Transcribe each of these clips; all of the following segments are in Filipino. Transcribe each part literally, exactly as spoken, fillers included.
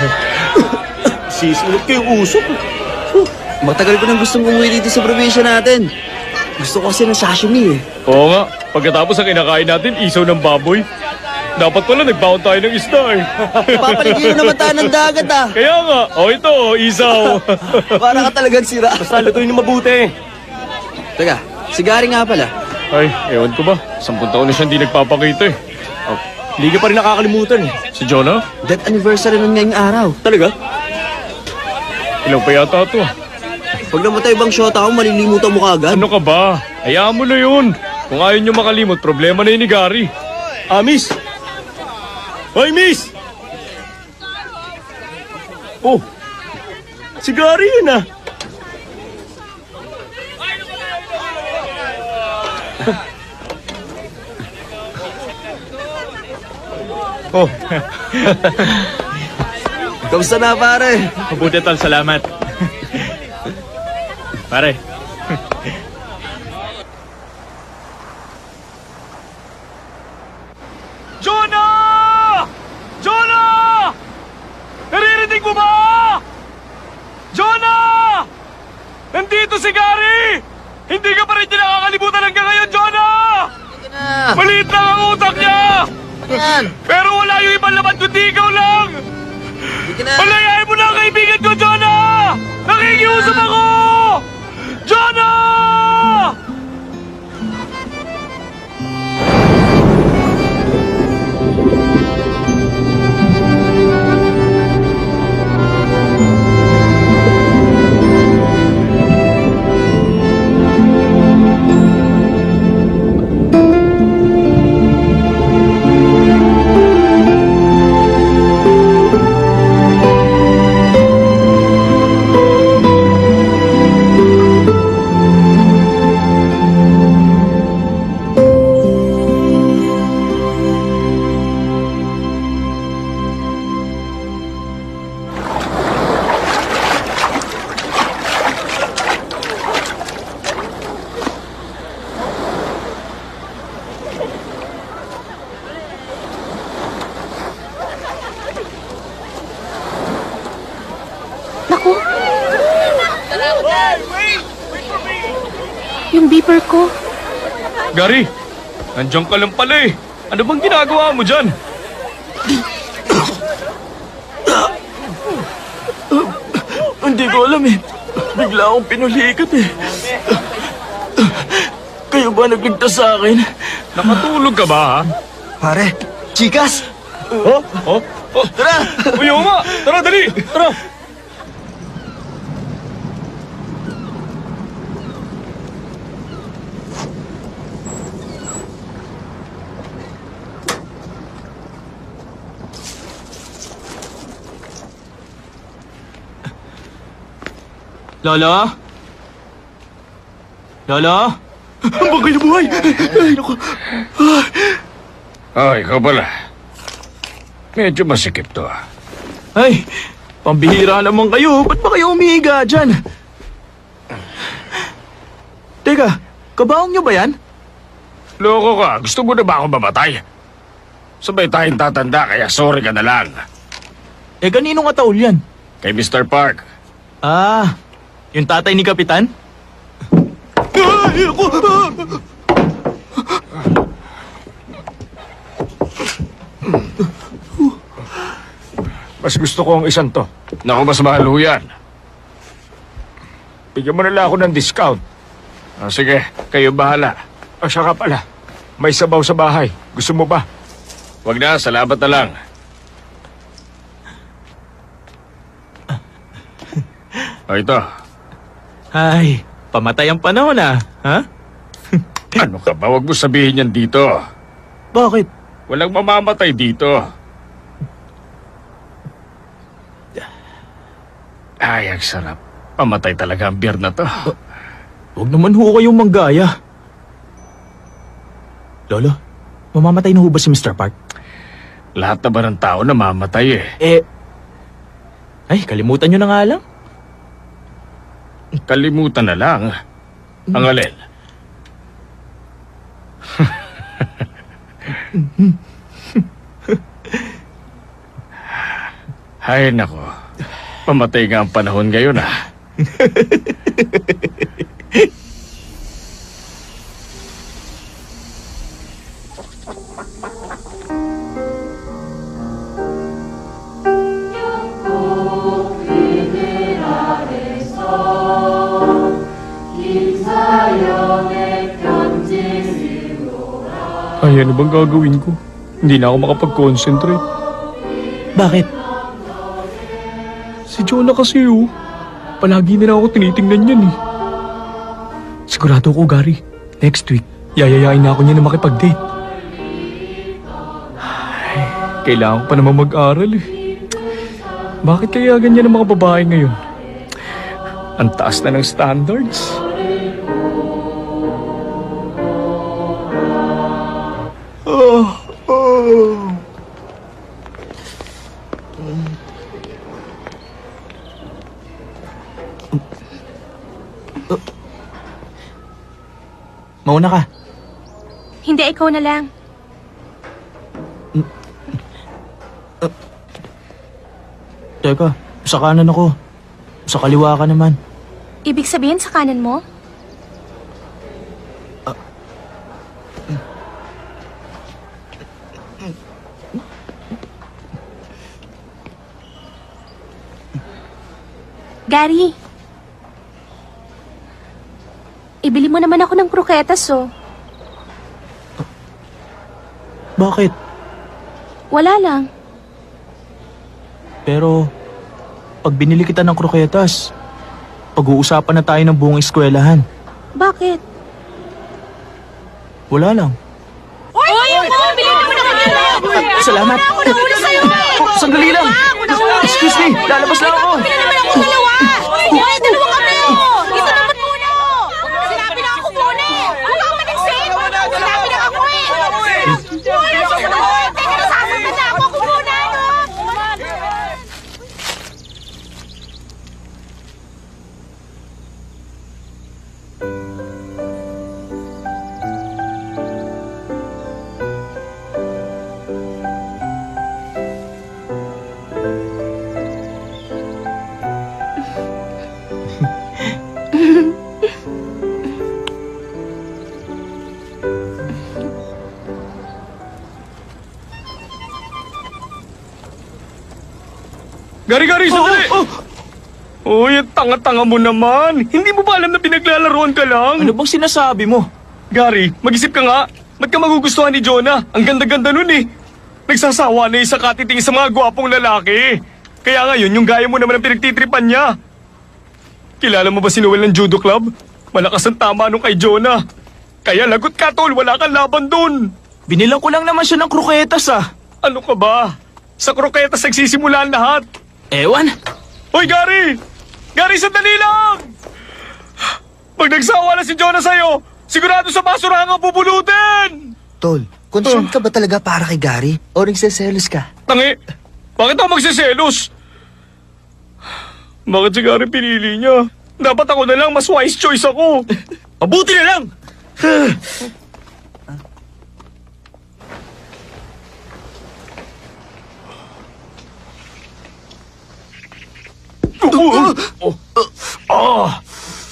Sisilip ko yung usok. Matagal ko nang gustong umuwi dito sa probinsya natin. Gusto ko kasi ng sashimi eh. Oo nga, pagkatapos ang kinakain natin, isaw ng baboy. Dapat pala nagbaon tayo ng isda eh. Papaligyan naman tayo ng dagat ah. Kaya nga, o oh, ito, isaw. Para ka talagang sira. Basta lutuin na mabuti. Teka, si Gary nga pala. Ay, ewan ko ba, sampung taon na siya hindi nagpapakita eh. Oh, hindi ka pa rin nakakalimutan eh. Si Jonah? Death anniversary nun ngayong araw. Talaga? Ilang pa yata ito? Pag namatay bang shota ako, malilimutan mo kaagad. Ano ka ba? Hayaan mo na yun. Kung ayaw nyo makalimot, problema na yun ni Gary. Ah, miss! Hoy, miss! Oh, si Gary yun ah. Oh. Kamusta na pare? Mabuti tol, salamat. Pare. Jonah! Jonah! Naririnig mo ba? Jonah! Nandito si Gary! Hindi ka pa rin niya nakakalimutan hanggang ngayon, Jonah! Maliit lang ang utak niya! Yan! Pero wala yung ibang laman kundi ikaw lang! Palayain mo na ang kaibigan ko, Jonah! Nakikiusap ako! Jonah! Yung beeper ko. Gary, nandiyan ka lang pala eh. Ano bang ginagawa mo dyan? Hindi ko alam eh. Bigla akong pinulikat eh. Kayo ba nagligtas sa akin? Nakatulog ka ba ha? Pare, chikas! Oh? Oh? Oh? Tara! Uyo nga! Tara, dali! Tara! Lola? Lola? Ang bagay na buhay! Ay, naku! Ah, ikaw pala. Medyo masikip to ah. Ay, pambihira naman kayo. Ba't ba kayo umihiga dyan? Teka, kabaong nyo ba yan? Loko ka, gusto mo na ba ako mamatay? Sabay tayong tatanda, kaya sorry ka na lang. Eh, kanino nga taul yan? Kay Mister Park. Ah, yung tatay ni Kapitan? Ay, ako! Mas gusto ko ang isang to. Naku, mas mahal ho yan. Bigyan mo na lang ako ng discount. Ah, sige, kayo bahala. Ah, siya ka pala. May sabaw sa bahay. Gusto mo ba? Wag na, salamat na lang. O ito. Ay, pamatay ang panahon ah. Ha? Ano ka ba? Huwag mo sabihin yan dito. Bakit? Walang mamamatay dito. Ay, ang sarap. Pamatay talaga ang beer na to. Uh, huwag naman ho kayong manggaya. Lolo, mamamatay na ho ba si Mister Park? Lahat na ba ng tao namamatay eh? Eh, ay, kalimutan nyo na nga lang. Kalimutan na lang. Ang alin. Ay, nako. Pamatay nga ang panahon ngayon, ah. Ay, ano bang gagawin ko? Hindi na ako makapag-concentrate. Bakit? Si Jonah kasi, oh. Palagi na lang ako tinitingnan yan, eh. Sigurado ko, Gary. Next week, yayayain na ako niya na makipag-date. Ay, kailangan ko pa naman mag-aral, eh. Bakit kaya ganyan ang mga babae ngayon? Ang taas na ng standards. Oh, oh. Mauna ka. Hindi, ikaw na lang. Teka, sa kanan ako. Sa kaliwa ka naman. Ibig sabihin sa kanan mo? Gary, ibili mo naman ako ng kroketas, oh. Bakit? Wala lang. Pero, pag binili kita ng kroketas, pag-uusapan na tayo ng buong eskwelahan. Bakit? Wala lang. Oy! Oy! Ako! Bili mo na kami! Salamat. Ako na una sa'yo! Oh, sandali lang. Excuse me, lalabas lang ako. Bili naman ako dalawa! Oy! Dalawa kami! Isa naman muna! Sinabi na ako muna! Huwag ako mag-exit! Sinabi na ako eh! Oy! Oy! Teka, nasasaktan na ako! Ako muna! Gari-gari, sandali! Oh, oh. Uy, ang tanga-tanga mo naman. Hindi mo ba alam na pinaglalaroan ka lang? Ano bang sinasabi mo? Gary, mag-isip ka nga. Ba't ka magugustuhan ni Jonah? Ang ganda-ganda nun eh. Nagsasawa na yung sa katiting sa mga gwapong lalaki. Kaya ngayon, yung gaya mo naman ang pinagtitripan niya. Kilala mo ba si Noel ng judo club? Malakas ang tama nung kay Jonah. Kaya lagot ka, tol. Wala kang laban dun. Binilang ko lang naman siya ng kroketas ah. Ano ka ba? Sa kroketas nagsisimula ang lahat. Ewan. Hoy, Gary! Gary, sandali lang! Pag nagsawa na si Jonah sa'yo, sigurado sa basurahan ang pupulutin! Tol, concerned ka ba talaga para kay Gary? O nagseselos ka? Tangi, bakit ako magsiselos? Bakit si Gary pinili niya? Dapat ako na lang, mas wise choice ako. Mabuti na lang! Oh, oh, ah.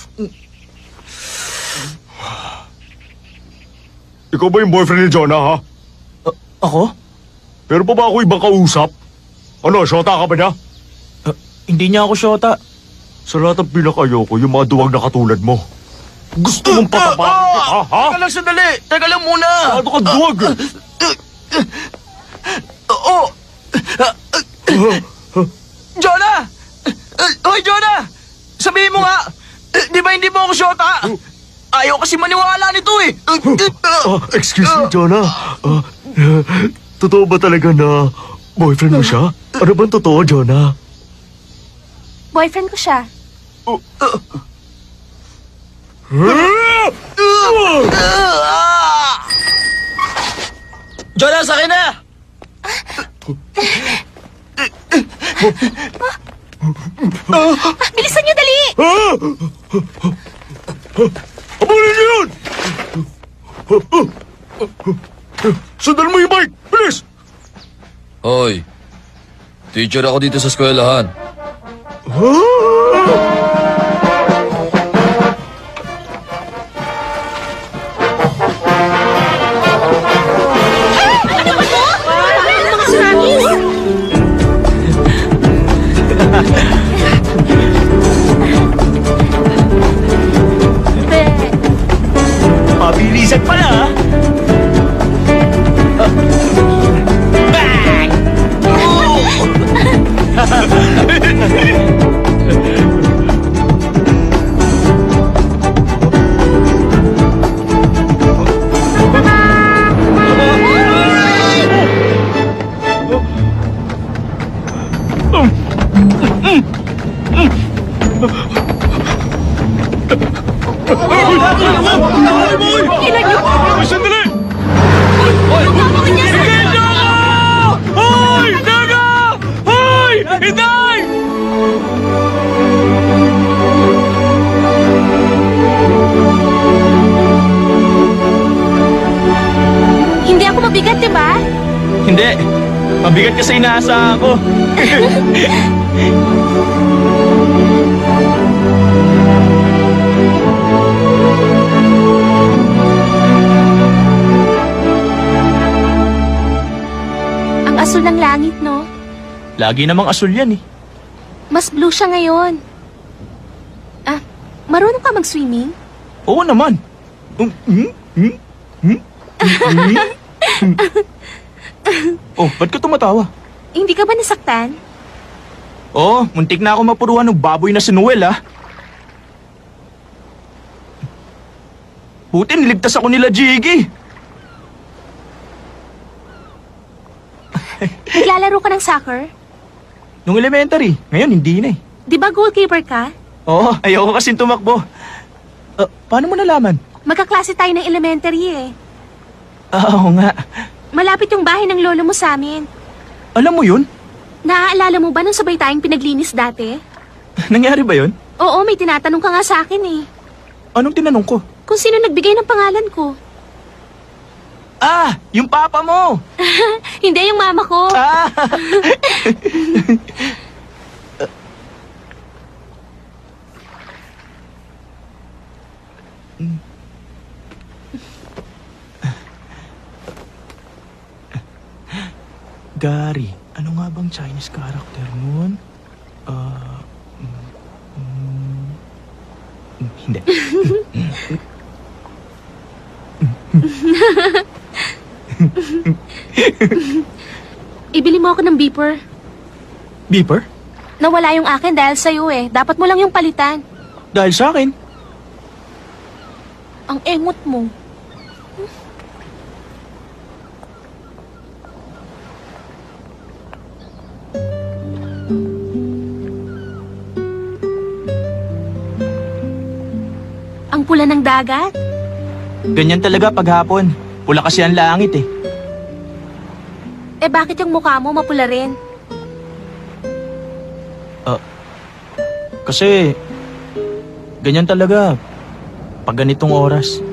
Ikaw ba yung boyfriend ni Jonah, ha? Uh, ako? Pero pa ba ako ibang kausap? Ano, syota ka ba niya? Uh, hindi niya ako syota. Sa lahat ng pinakayoko, yung mga duwag na katulad mo. Gusto mong patapakan kita, ha? ha? Teka lang sandali! Teka lang muna! Ano ka duwag? Oo! Jonah! Hoy, Jonah! Sabihin mo nga! Di ba hindi mo ako syota? Ayaw kasi maniwala nito eh! Uh, excuse me, Jonah. Uh, uh, totoo ba talaga na boyfriend mo siya? Ano bang totoo, Jonah? Boyfriend ko siya. Uh, uh, Jonah, sa akin na! Ah, bilisan niyo, dali! Ah! Habulin niyo yun! Sundan mo yung bike! Bilis! Hoy, Teacher ako dito sa eskwelahan. Mga tsunamis! Mabilisan pala, ha? Bang! Ilan yun? Sandali! Hoy! Daga! Hoy! Hinday! Hindi ako mabigat, di ba? Hindi. Mabigat kasi inaasahan ko. Ang asul ng langit, no? Lagi namang asul yan, eh. Mas blue siya ngayon. Ah, marunong ka mag-swimming? Oo naman. Um, hmm? Hmm? Hmm? Hmm? Oh, ba't ka tumatawa? Hindi ka ba nasaktan? Oo, muntik na ako mapuruan ng baboy na si Noel, ah. Buti niligtas ako nila, Jiggy. Naglalaro ka ng soccer? Nung elementary, ngayon hindi na, eh. Di ba goalkeeper ka? Oo, ayoko kasing tumakbo. Ah, paano mo nalaman? Magkaklase tayo ng elementary eh. Ah, oo nga. Malapit yung bahay ng lolo mo sa amin. Alam mo yun? Naaalala mo ba nung sabay tayong pinaglinis dati? Nangyari ba yun? Oo, may tinatanong ka nga sa akin eh. Anong tinanong ko? Kung sino nagbigay ng pangalan ko. Ah, yung papa mo! Hindi yung mama ko. Ah! Gary, ano nga bang Chinese character nun? Ah, mm, mm, mm, hindi. Ibili mo ako ng beeper. Beeper? Nawala yung akin dahil sa'yo eh. Dapat mo lang yung palitan. Dahil sa akin? Ang engot mo. Ang pula ng dagat. Ganyan talaga paghapon. Pula kasi ang langit eh. Eh bakit yung mukha mo mapula rin? Kasi, ganyan talaga pag ganitong oras.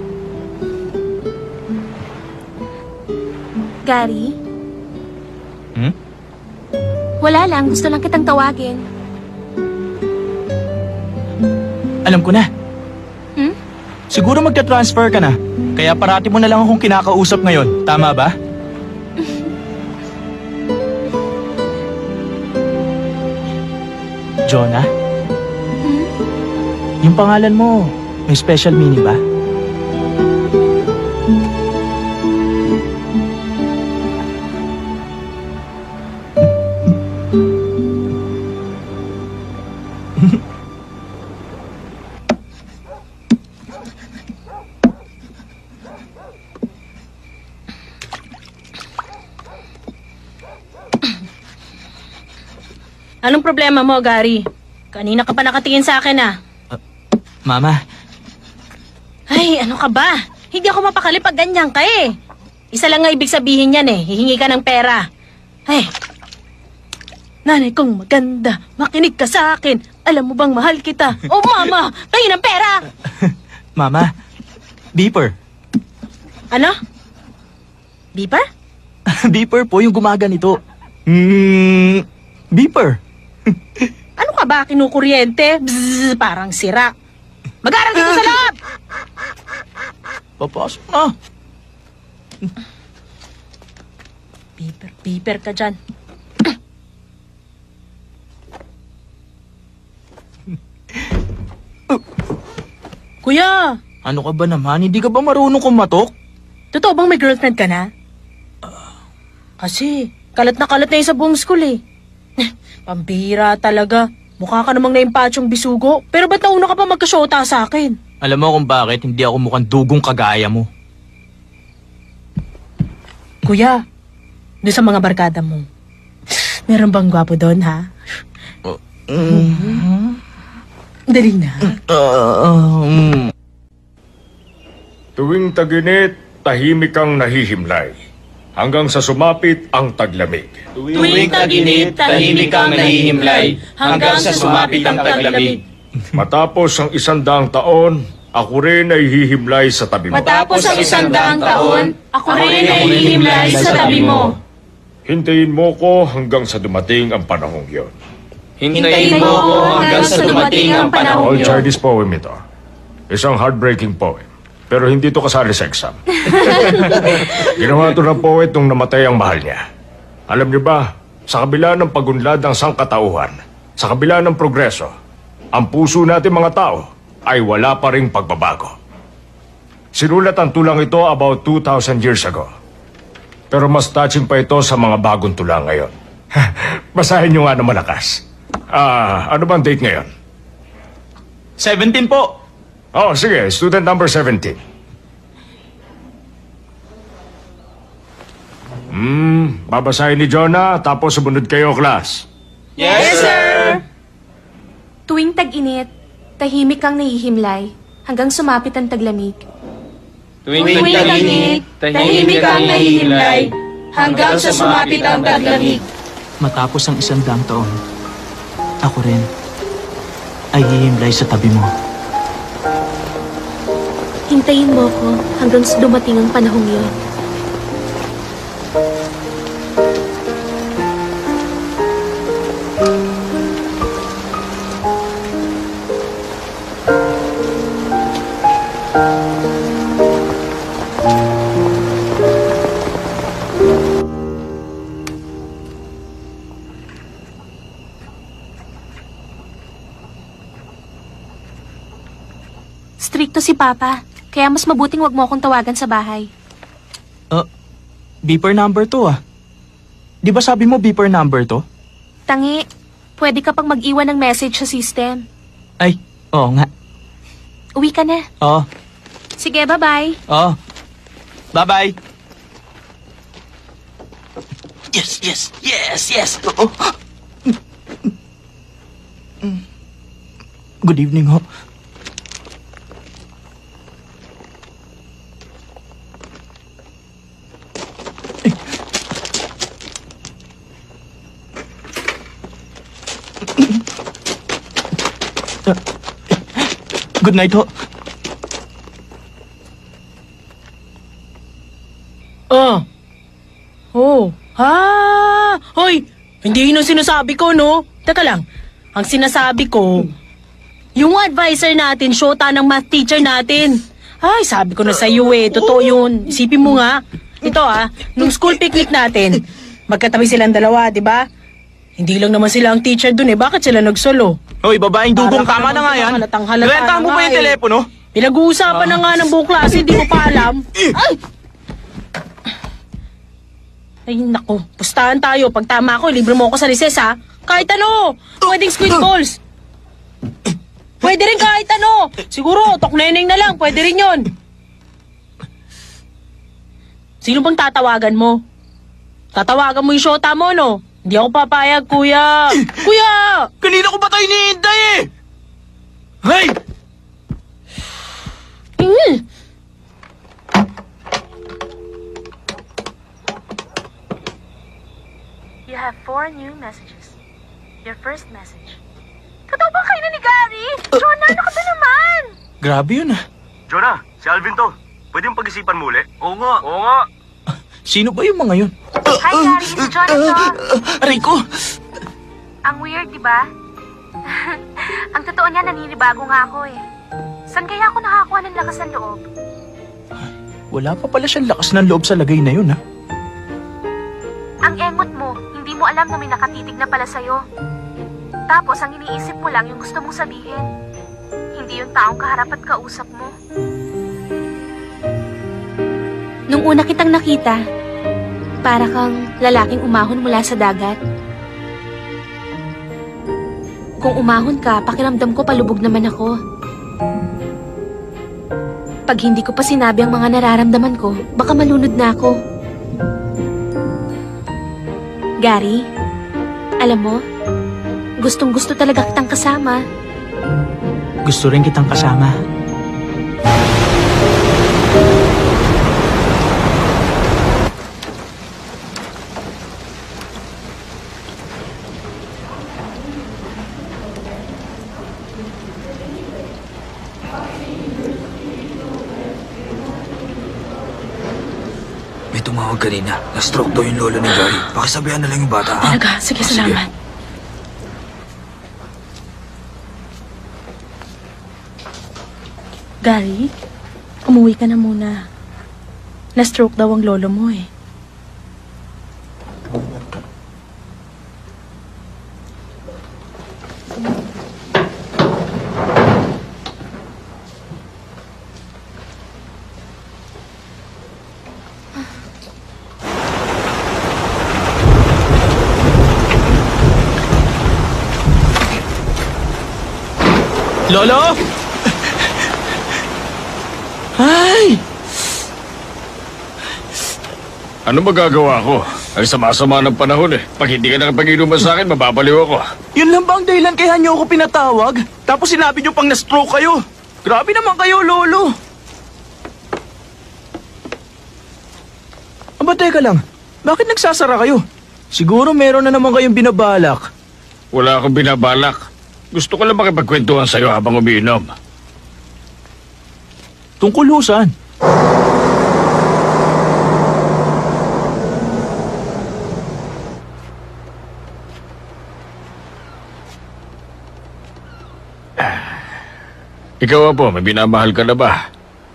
Gary? Hmm? Wala lang. Gusto lang kitang tawagin. Alam ko na. Hmm? Siguro magka-transfer ka na. Kaya parati mo na lang akong kinakausap ngayon. Tama ba? Jonah? Hmm? Yung pangalan mo, may special meaning ba? Anong problema mo, Gary? Kanina ka pa nakatingin sa akin, ah. Mama, Ay, ano ka ba? Hindi ako mapakali pag ganyan ka, eh. Isa lang nga ibig sabihin yan, eh. Hihingi ka ng pera. Ay. Nanay kong maganda, makinig ka sa akin. Alam mo bang mahal kita? Oh, mama, tayo ng pera! Mama, beeper. Ano? Beeper? Beeper po yung gumaganito. Hmm, beeper. Ano ka ba, kinukuryente? Bzzz, parang sira. Mag-aral dito sa loob! Papasok na. Piper, piper ka dyan. Kuya, Ano ka ba naman? Hindi ka ba marunong kumatok? totoo bang may girlfriend ka na? Kasi, kalat na kalat na yun sa buong school eh. Pambira talaga. Mukha ka namang naimpatsyong bisugo. Pero ba't nauna ka pa magkasyota sa akin? Alam mo kung bakit hindi ako mukhang dugong kagaya mo. Kuya, doon sa mga barkada mo, meron bang gwapo doon, ha? Mm. Dali na. Uh, um. Tuwing taginit, tahimik kang nahihimlay. Hanggang sa sumapit ang taglamig. Tuwing taginit, tahimik kang nahihimlay, hanggang sa sumapit ang taglamig. Matapos ang isang daang taon, ako rin ay hihimlay sa tabi mo. Matapos ang isang daang taon, ako rin ay hihimlay sa tabi mo. Hintayin mo ko hanggang sa dumating ang panahong yon. Hintayin mo ko hanggang sa dumating ang panahon All yun. Chinese poem ito. Isang heartbreaking poem. Pero hindi to kasali sa exam. Ginawa to ng poet nung namatay ang mahal niya. Alam niyo ba, sa kabila ng pagunlad ng sangkatauhan, sa kabila ng progreso, ang puso natin mga tao ay wala pa ring pagbabago. Sinulat ang tulang ito about two thousand years ago. Pero mas touching pa ito sa mga bagong tula ngayon. Basahin niyo nga na malakas. Ah, ano bang date ngayon? seventeen po. Oh, sige, student number seventeen. Hmm, babasahin ni Jonah, tapos sumunod kayo, class. Yes, sir. Tuwing tag-init, tahimik kang nahihimlay, hanggang sumapit ang taglamig. Tuwing tag-init, tahimik kang nahihimlay, hanggang sa sumapit ang taglamig. Matapos ang isang daang taon, ako rin ay hihimlay sa tabi mo. Hintayin mo ko hanggang sa dumating ang panahong yun. Stricto si Papa, kaya mas mabuting wag mo akong tawagan sa bahay. Uh, beeper number to ah. Di ba sabi mo beeper number to? Tangi, pwede ka pang mag-iwan ng message sa system. Ay, oo nga. Uwi ka na. Oo, Sige, bye-bye. oo. Bye-bye. Yes, yes, yes, yes. Oo. Good evening ho. Good night ho. Oh. Oh. Ha! Hoy! Hindi yun ang sinasabi ko, no? Teka lang. Ang sinasabi ko, yung advisor natin, syota ng math teacher natin. Ay, sabi ko na sa iyo eh. Totoo yun. Isipin mo nga. Ito ah, nung school picnic natin, magkatabi silang dalawa, di ba? Hindi lang naman sila ang teacher dun eh. Bakit sila nagsolo? Hoy, babaeng dugong, Para ka tama na naman nga yan. halatang halata Renta na mo nga ba yung eh. telepono? Pinag-uusapan na nga ng buong klase, di mo pa alam. Ay! Ay, naku. Pustahan tayo. Pag tama ako, libre mo ako sa recess, ha? Kahit ano! Pwedeng squid balls. Pwede rin kahit ano. Siguro, tokneneng na lang. Pwede rin yon. Sino bang tatawagan mo? Tatawagan mo yung syota mo, no? Hindi ako papayag, kuya. Kuya! Kanina ko ba tayo hinihintay eh? Hey! Mm. You have four new messages. Your first message. Totoo ba kayo na ni Gary? Jonah, ano ka ba naman? Grabe yun ah. Jonah, si Alvin to. Pwede mong pag-isipan mo uli? Oo nga. Oo nga. Sino ba yung mga yun? Hi, Gary. Si Jonah to. Aray ko! Ang weird, di ba? Ang totoo niya, naninibago nga ako eh. Saan kaya ako nakakuha ng lakas ng loob? Wala pa pala siyang lakas ng loob sa lagay na yun, ha? Ang engot mo, hindi mo alam na may nakatitig na pala sa'yo. Tapos, ang iniisip mo lang yung gusto mong sabihin. Hindi yung taong kaharap at kausap mo. Nung una kitang nakita, para kang lalaking umahon mula sa dagat. Kung umahon ka, pakiramdam ko palubog naman ako. Pag hindi ko pa sinabi ang mga nararamdaman ko, baka malunod na ako. Gary, alam mo, gustong gusto talaga kitang kasama. Gusto rin kitang kasama. May tumawag kanina. Na-stroke daw yung lolo ni Gary. Pakisabihan na lang yung bata, ha? Talaga, sige, Ah, salamat. Gary, umuwi ka na muna. Na-stroke daw ang lolo mo eh. Lolo! Ay! Ano magagawa ko? Ay sama-sama ng panahon eh. Pag hindi ka nakapag-inuman sa akin, mababaliw ako. Yun lang ba ang dahilan kaya niyo ako pinatawag? Tapos sinabi niyo pang na-stroke kayo. Grabe naman kayo, Lolo. Aba, teka lang. Bakit nagsasara kayo? Siguro meron na naman kayong binabalak. Wala akong binabalak. Gusto ko lang makipagkwentuhan sa'yo habang umiinom. Tungkol ho saan? Ikaw po, may binamahal ka na ba?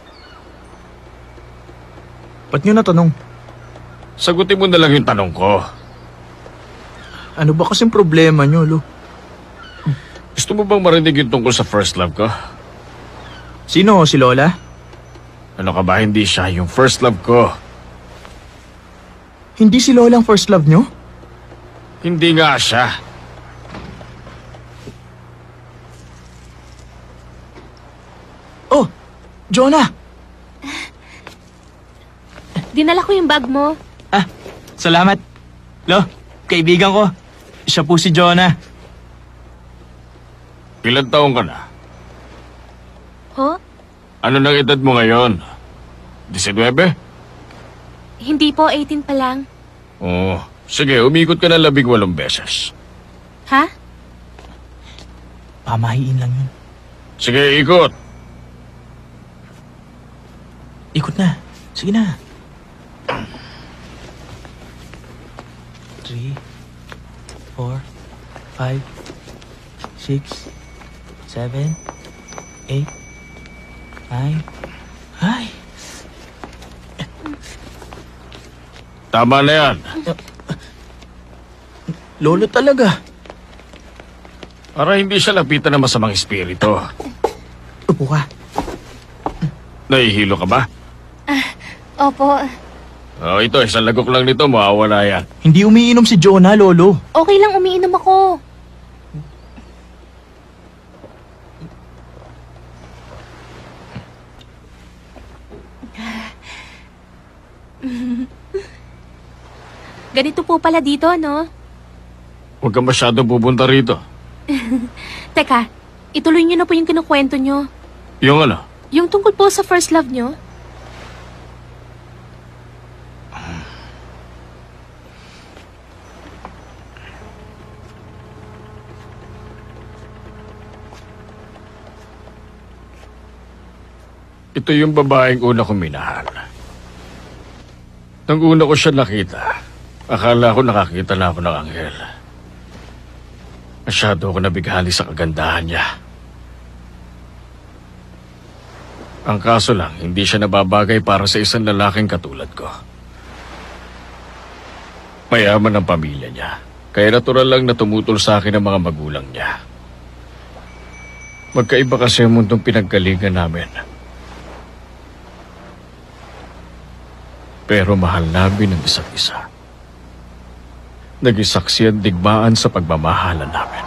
Ba't niyo natanong? Sagutin mo na lang yung tanong ko. Ano ba kasing problema niyo, Lo? Gusto mo bang marinig yung tungkol sa first love ko? Sino, si Lola? Ano ka ba, hindi siya yung first love ko. Hindi si Lola ang first love niyo? Hindi nga siya. Oh, Jonah! Dinala ko yung bag mo. Ah, salamat. Lo, kaibigan ko. Siya po si Jonah. Ilan taong ka na? Ho? Ano nang edad mo ngayon? nineteen? Hindi po, eighteen pa lang. Oo. Sige, umikot ka na labing walong beses. Ha? Pamahiin lang yun. Sige, ikot. Ikot na. Sige na. Three, four, five, six, seven, eight, nine. Ay! Tama na yan. Lolo talaga. Para hindi siya lapitan ng masamang espiritu. Upo ka. Nahihilo ka ba? Opo. Oh, ito, isang lagok lang nito, mawawala yan. Hindi umiinom si Jonah, Lolo. Okay lang, umiinom ako. Ganito po pala dito, no? Huwag ka masyadong pupunta rito. Teka, ituloy niyo na po yung kinukwento niyo. Yung ano? Yung tungkol po sa first love niyo. Ito yung babaeng una kong minahal. Nang una ko siya nakita, akala ko nakakita na ako ng anghel. Masyado ako nabighali sa kagandahan niya. Ang kaso lang, hindi siya nababagay para sa isang lalaking katulad ko. Mayaman ang pamilya niya, kaya natural lang na tumutol sa akin ang mga magulang niya. Magkaiba kasi ang mundong pinaggalingan namin. Pero mahal namin ang isa't isa. Naging saksi ang digmaan sa pagmamahalan namin.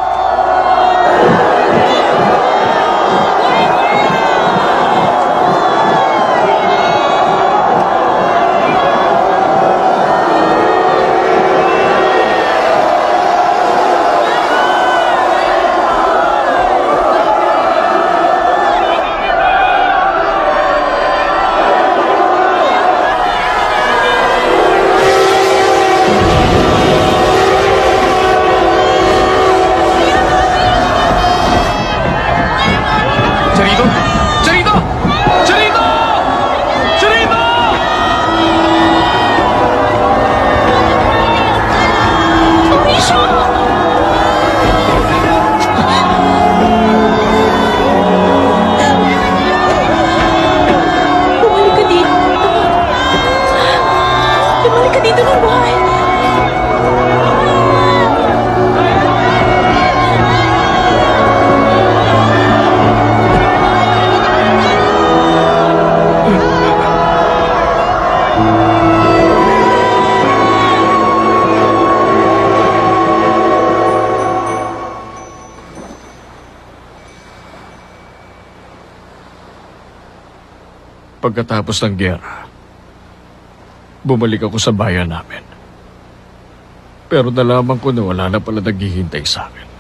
Pagkatapos ng giyera, bumalik ako sa bayan namin. Pero nalaman ko na wala na pala naghihintay sa akin.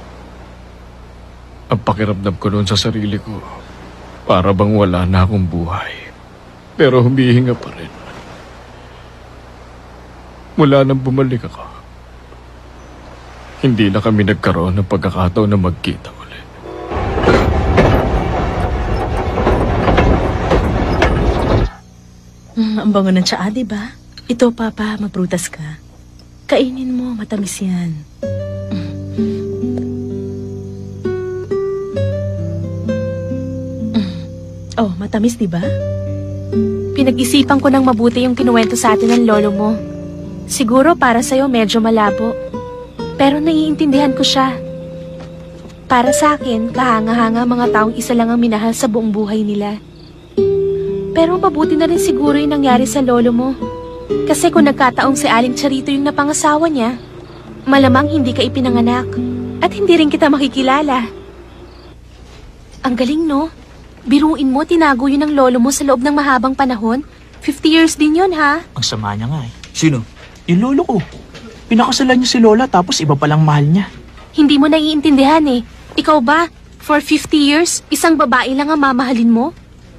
Ang pakiramdam ko noon sa sarili ko, para bang wala na akong buhay. Pero humihinga pa rin. Mula nang bumalik ako, hindi na kami nagkaroon ng pagkakataon na magkita ulit. Mm, ang bango ng tsaa, diba? Ito, Papa, maprutas ka. Kainin mo, matamis yan. Mm. Mm. Oh, matamis, diba? Pinag-isipan ko ng mabuti yung kinuwento sa atin ng lolo mo. Siguro para sa'yo medyo malabo. Pero naiintindihan ko siya. Para sa akin, kahanga-hanga mga taong isa lang ang minahal sa buong buhay nila. Pero mabuti na rin siguro yung nangyari sa lolo mo. Kasi kung nagkataong si Aling Charito yung napangasawa niya, malamang hindi ka ipinanganak at hindi rin kita makikilala. Ang galing, no? Biruin mo, tinago yun ng lolo mo sa loob ng mahabang panahon. Fifty years din yun, ha? Ang sama niya nga eh. Sino? Yung lolo ko. Pinakasalan niya si Lola tapos iba palang mahal niya. Hindi mo naiintindihan eh. Ikaw ba, for fifty years, isang babae lang ang mamahalin mo?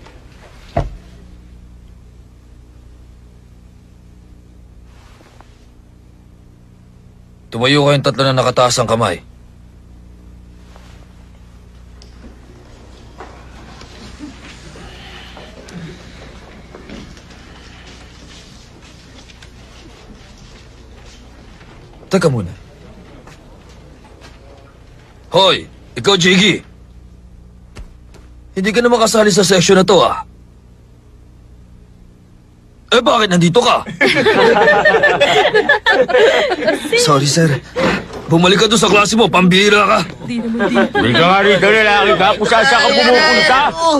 Tumayo kayong tatlo na nakataas ang kamay. Teka muna. Hoy, ikaw, Jiggy. Hindi ka na makasali sa section na to, ah. Eh, bakit nandito ka? Sorry, sir. Bumalik ka doon sa klase mo, pambihira ka. Di naman, di. Hindi ka nga rito, lalaki ka. Kung saan saan ka pumupunta.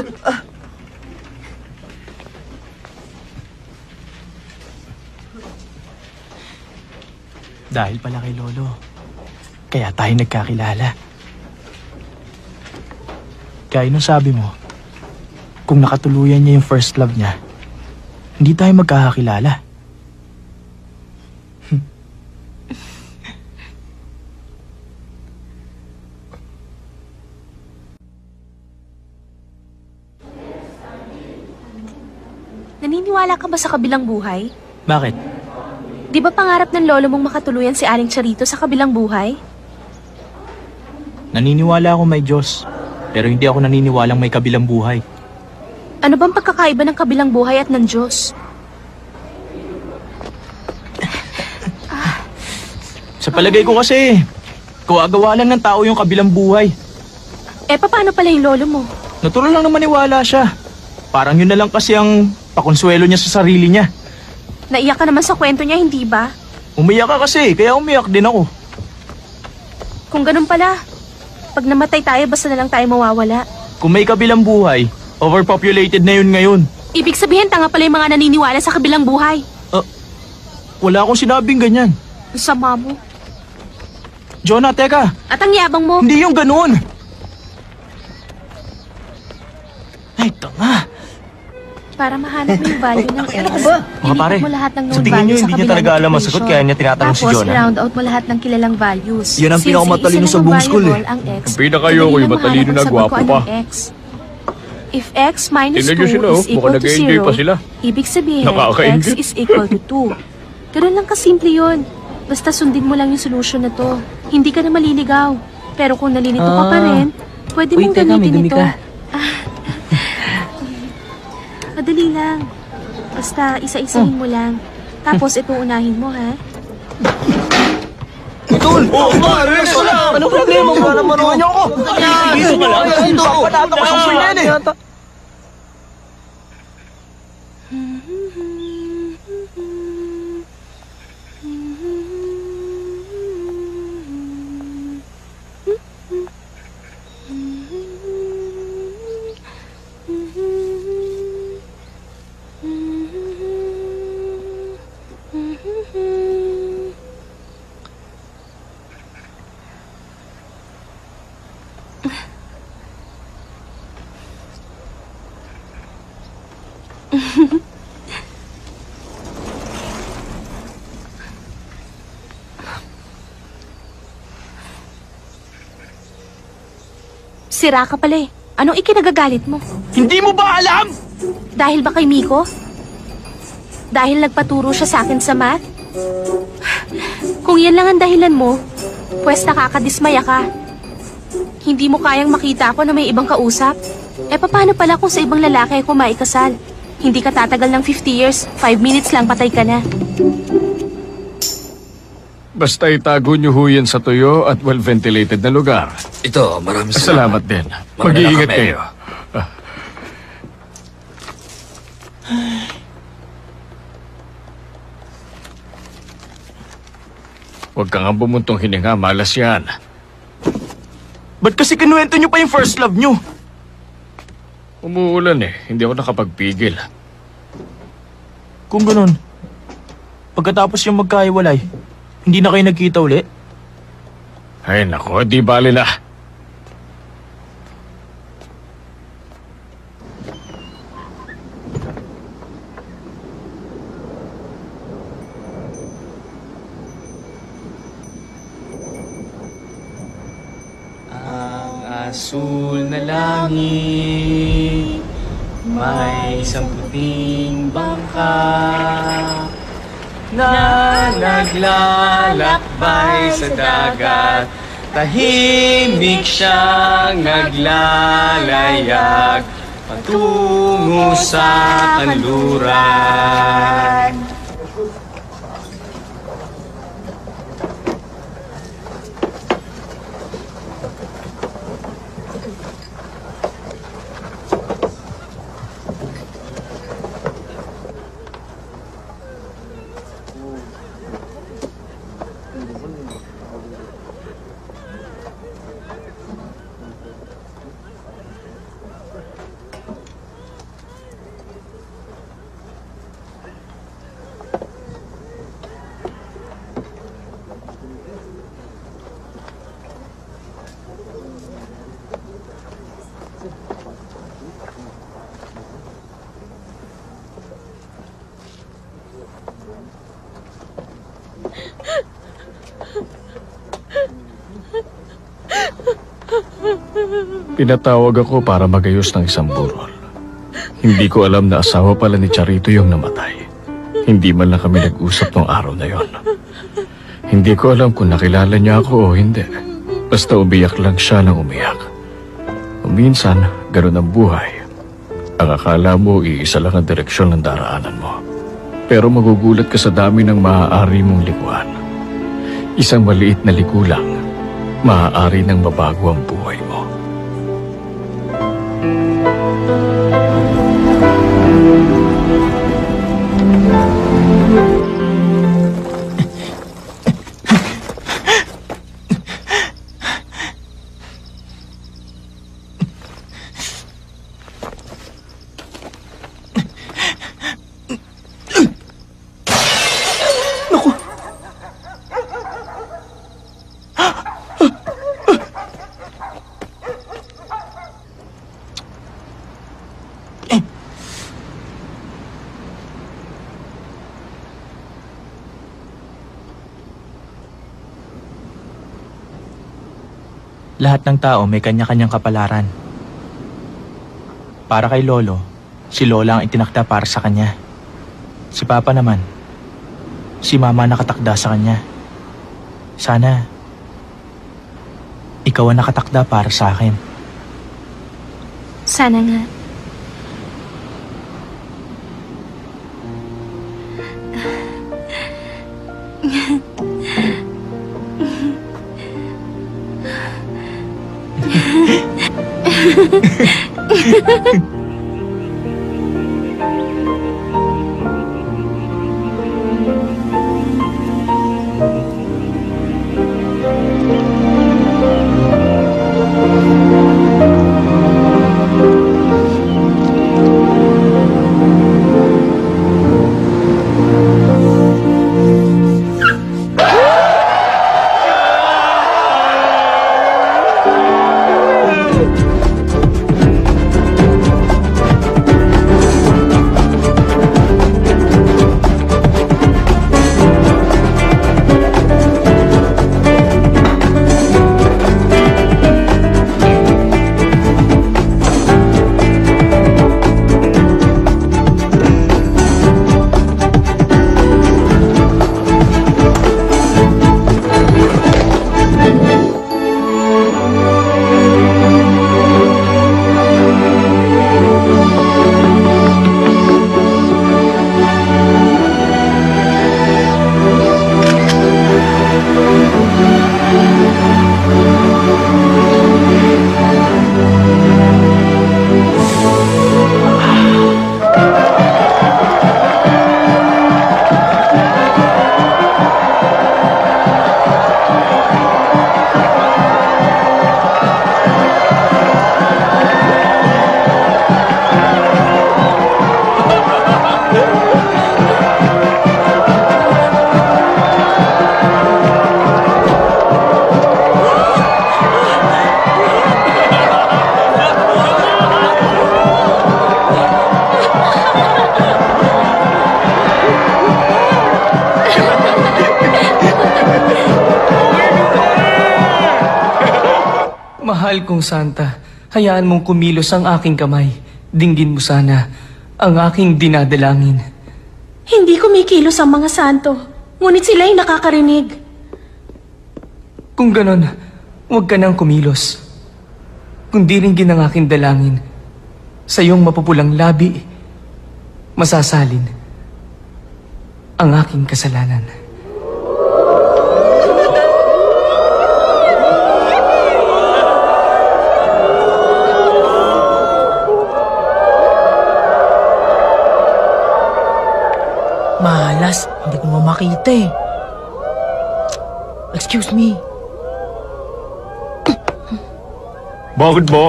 Dahil pala kay Lolo. Kaya tayo nagkakilala. Kaya nung sabi mo, kung nakatuluyan niya yung first love niya, hindi tayo magkakakilala. Naniniwala ka ba sa kabilang buhay? Bakit? Di ba pangarap ng lolo mong makatuluyan si Aling Charito sa kabilang buhay? Naniniwala ako may Diyos, pero hindi ako naniniwalang may kabilang buhay. Ano bang pagkakaiba ng kabilang buhay at ng Diyos? Sa palagay ko kasi, Kawa-gawa lang ng tao yung kabilang buhay. Eh, paano pala yung lolo mo? Natural lang na maniwala siya. Parang yun na lang kasi ang pakonsuelo niya sa sarili niya. Naiyak ka naman sa kwento niya, hindi ba? Umiyak ka kasi, kaya umiyak din ako. Kung ganun pala, pag namatay tayo, basta na lang tayo mawawala. Kung may kabilang buhay, overpopulated na yun ngayon. Ibig sabihin, tanga pala yung mga naniniwala sa kabilang buhay. Uh, wala akong sinabing ganyan. Ang sama mo. Jonah, teka. At ang yabang mo. Hindi yung ganun. Ay, tanga. Para mahanap mo yung value ng X. Mga pare, mo lahat ng known sa tingin nyo values hindi niya kabilang talaga alam ang equation. sagot kaya niya tinatanong si Tapos, Jonah? round out mo lahat ng kilalang values. Yan ang Since pinakamatalino isa sa buong namang school, eh. variable ang X, Ang pinakayo ko, madali yung na matalino mahanap na ang sagot gwapo ko, pa. anong X. If X minus Tingnan two nyo sila, oh. is equal Mukhang to nag-e-enjoy zero, pa sila. ibig sabihin, Nakaka-enjoy. X is equal to two. Ganun lang kasimple yun. Basta sundin mo lang yung solusyon na to. Hindi ka na maliligaw. Pero kung nalilito ka pa rin, pwede Uy, mong teka, may gamitin dumi ito. ka. Ah. Madali lang. Basta isa-isahin mo lang. Tapos ito unahin mo, ha? Tol! Oh, pare! Anong problema mo? Wala naman niyo ako! Gising niyo ako! Papanata ko sa yan eh! Sira ka pala eh. Anong ikinagagalit mo? Hindi mo ba alam? Dahil ba kay Miko? Dahil nagpaturo siya sa akin sa math? Kung yan lang ang dahilan mo, pwes nakakadismaya ka. Hindi mo kayang makita ako na may ibang kausap? Eh paano pala kung sa ibang lalaki ako maikasal? Hindi ka tatagal ng fifty years, five minutes lang patay ka na. Basta itago niyo ho yan sa tuyo at well-ventilated na lugar. Ito, maraming Salamat salamat. din. Mga Mag-iingat nakakamayo. kayo. Huwag ka nga bumuntong hininga, malas yan. Ba't kasi kinuwento niyo pa yung first love niyo? Umuulan eh, hindi ako nakapagpigil. Kung ganun, pagkatapos yung magkahiwalay, hindi na kayo nagkita uli? Ay nako, di bali na. Asul na langit, may isang puting bangka na naglalakbay sa dagat. Tahimik siyang naglalayag patungo sa kanluran. Pinatawag ako para magayos ng isang burol. Hindi ko alam na asawa pala ni Charito yung namatay. Hindi man lang kami nag-usap nung araw na yon. Hindi ko alam kung nakilala niya ako o hindi. Basta umiyak lang siya nang umiyak. O minsan, ganun ang buhay. Ang akala mo, iisa lang ang direksyon ng daraanan mo. Pero magugulat ka sa dami ng maaari mong likuan. Isang maliit na liku lang, maaari nang mabago ang buhay mo. Lahat ng tao may kanya-kanyang kapalaran. Para kay Lolo, si Lola ang itinakda para sa kanya. Si Papa naman, si Mama nakatakda sa kanya. Sana, ikaw ang nakatakda para sa akin. Sana nga. Mahal kong Santa, hayaan mong kumilos ang aking kamay. Dinggin mo sana ang aking dinadalangin. Hindi kumikilos ang mga santo, ngunit sila'y nakakarinig. Kung ganon, huwag ka nang kumilos. Kung diringgin ang aking dalangin, sa iyong mapupulang labi, masasalin ang aking kasalanan. Malas, hindi ko makita eh. Excuse me. Bakit ba?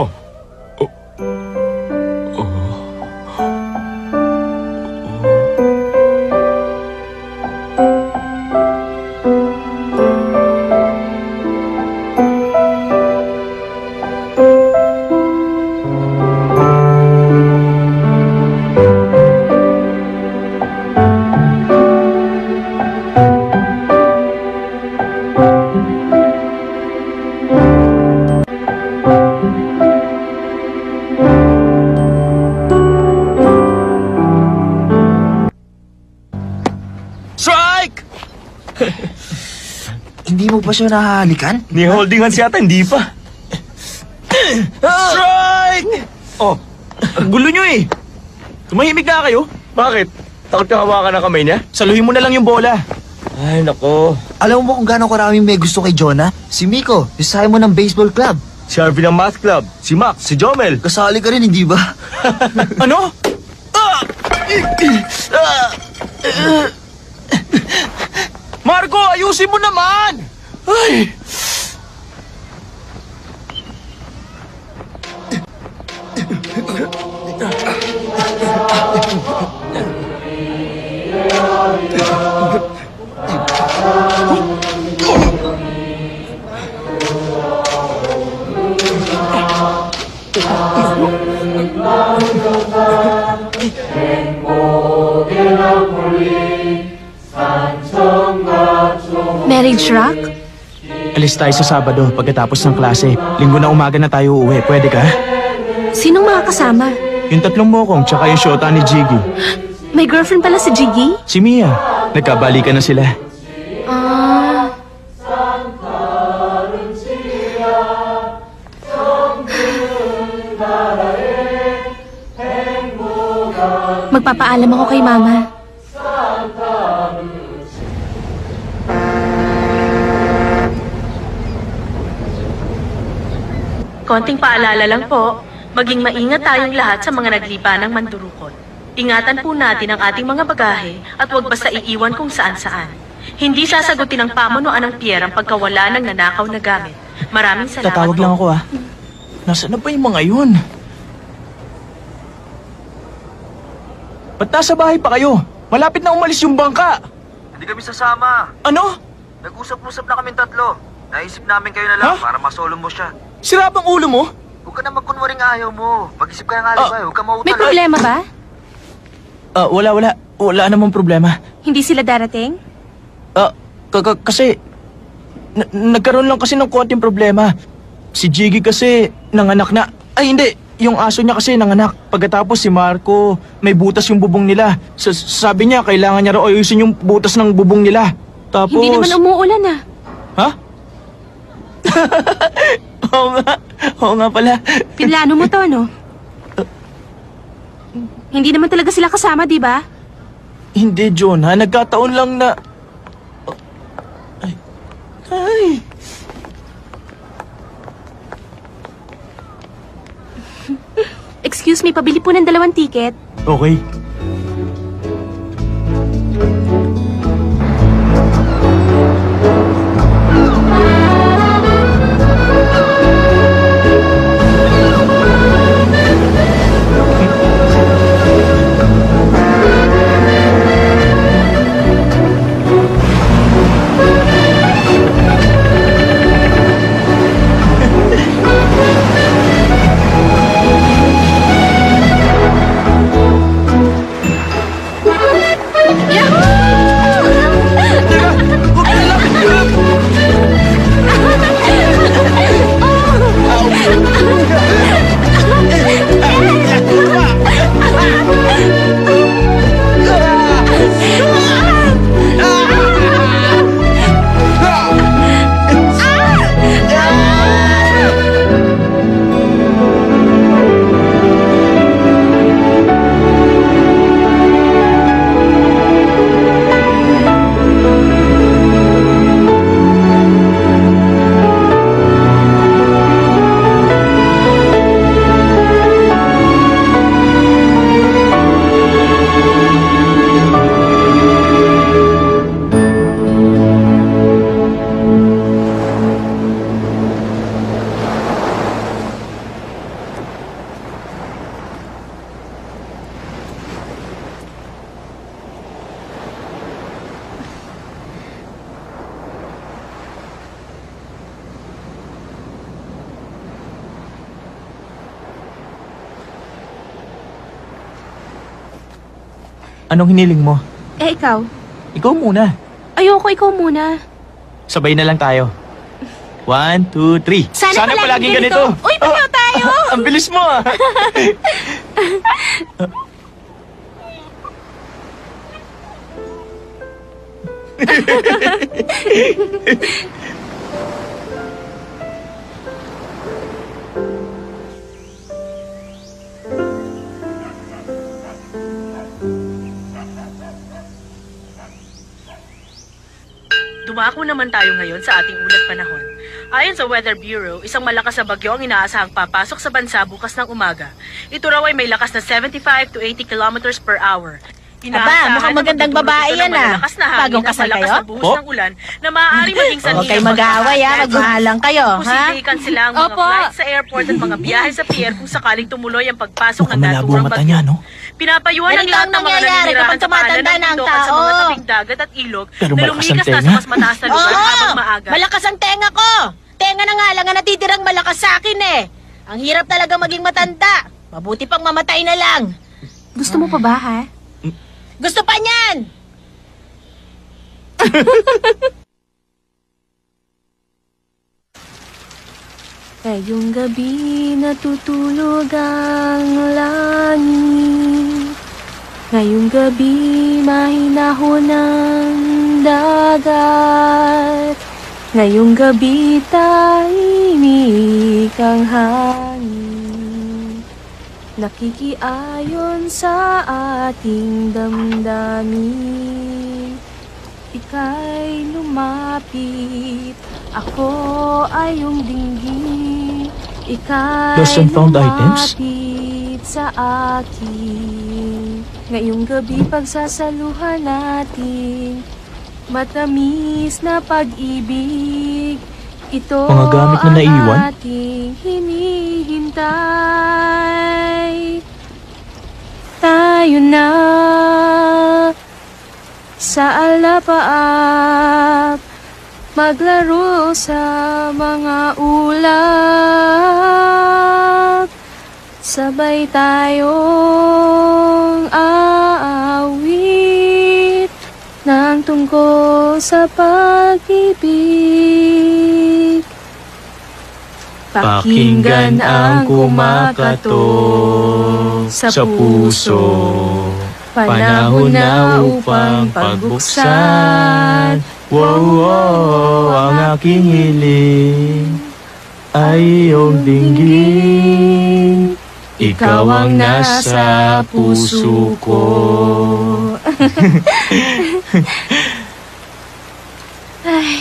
Hindi mo pa siya nahahalikan? Ni holding hands yata, hindi pa. Strike! Oh, Gulo nyo eh. Tumahimik na kayo. bakit? Takot ka hawakan ng kamay niya? Saluhin mo na lang yung bola. Ay, nako. Alam mo kung gaano karaming may gusto kay Jonah? Si Miko, yung sayo mo ng baseball club. Si Harvey ng math club. Si Max, si Jomel. Kasali ka rin, hindi ba? Ano? Marco, ayusin mo naman! Ay! Marriage rock? Alis tayo sa Sabado pagkatapos ng klase. Linggo na umaga na tayo uuwi. Pwede ka? Sinong mga kasama? Yung tatlong mokong tsaka yung shota ni Jiggy. May girlfriend pala si Jiggy? Si Mia. Nagkabalikan na sila. Ah... Magpapaalam ako kay Mama. Konting paalala lang po, maging maingat tayong lahat sa mga naglipa ng mandurukot. Ingatan po natin ang ating mga bagahe at huwag basta iiwan kung saan-saan. Hindi sasagutin ng pamunuan ng pier ang pagkawala ng nanakaw na gamit. Maraming salamat Tatawag po. lang ako ah. Nasaan na ba yung mga yun? Ba't nasa bahay pa kayo? Malapit na umalis yung bangka. Hindi kami sasama. Ano? Nag-usap-usap na kaming tatlo. Naisip namin kayo na lang Ha? para masolo mo siya. Sira bang ulo mo? Huwag ka na magkunwaring ayaw mo. Mag-isip ka ng alibay. Huwag ka mautal. May problema ba? Ah, wala, wala. Wala namang problema. Hindi sila darating? Ah, k- k- kasi... n- nagkaroon lang kasi ng konting problema. Si Jiggy kasi nanganak na... Ay, hindi. Yung aso niya kasi nanganak. Pagkatapos si Marco, may butas yung bubong nila. Sa- sabi niya, kailangan niya raw ayusin yung butas ng bubong nila. Tapos... Hindi naman umuulan ah. Ha? Oo nga. Oo nga pala. Pinlano mo to, no? Hindi naman talaga sila kasama, di ba? Hindi, John, ha? Nagkataon lang na... Ay. Ay. Excuse me, pabili po ng dalawang ticket. Okay. Anong hiniling mo? Eh, ikaw? Ikaw muna. Ayoko, ikaw muna. Sabay na lang tayo. One, two, three. Sana palaging ganito. Uy, pareho tayo! Ang bilis mo ah! Pako naman tayo ngayon sa ating ulat panahon. Ayon sa Weather Bureau, isang malakas na bagyo ang inaasahang papasok sa bansa bukas ng umaga. Ito raw ay may lakas na seventy-five to eighty kilometers per hour. Aba, mukhang magandang babae yan ah. Bagong kasal kayo? Malakas na buhos ng ulan na maaaring maging sanhi. Huwag kayo mag-aaway ah, magmahalang kayo, ha? Posiblikan sila ang mga Opo. flight sa airport at mga biyahe sa pier kung sakaling tumuloy ang pagpasok ng Mukhang malabo naturang ang mata bagyo. niya, no? Pinapayuhan ng Ganito lahat ang ng mga nangyayari naninirahan kapag sa paanan tumatanda ng na ang bundok at sa mga tao. tabing dagat at ilog Pero na malakas ang lumikas na sa tenga. mas mataas na lugar habang maaga. Malakas ang tenga ko! Tenga na nga lang ang natitirang malakas sa akin eh. Ang hirap talaga maging matanda. Mabuti pang mamatay na lang. Gusto mo pa ba, ha? Gusto pa niyan! Ngayong gabi natutulog ang langit. Ngayong gabi mahinahon ang dagat. Ngayong gabi tahimik ang hangin. Nakikiayon sa ating damdamin. Ika'y lumapit, ako ay iyong dinggin. Ika'y Lost and found items? lumapit sa akin. Ngayong gabi pagsasaluhan natin, matamis na pag-ibig. Ito Mga gamit na naiwan? ang ating hinihintay. Tayo na sa alapaap, maglaro sa mga ulap. Sabay tayong aawit ng tungkol sa pag-ibig. Pakinggan ang kumakatok sa puso. Panahon na upang pagbuksan. Wow, wow, ang aking hiling ay iyong dinggin. Ikaw ang nasa puso ko. Ay,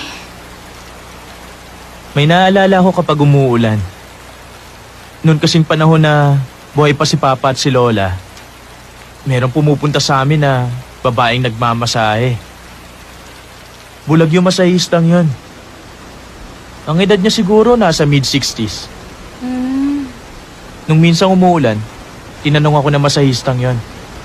May naalala ko kapag umuulan. Noon kasing panahon na buhay pa si Papa at si Lola, merong pumupunta sa amin na babaeng nagmamasahe. Bulag yung masahistang yun. Ang edad niya siguro nasa mid-sixties. mm, Nung minsan umuulan, tinanong ako na masahistang yon.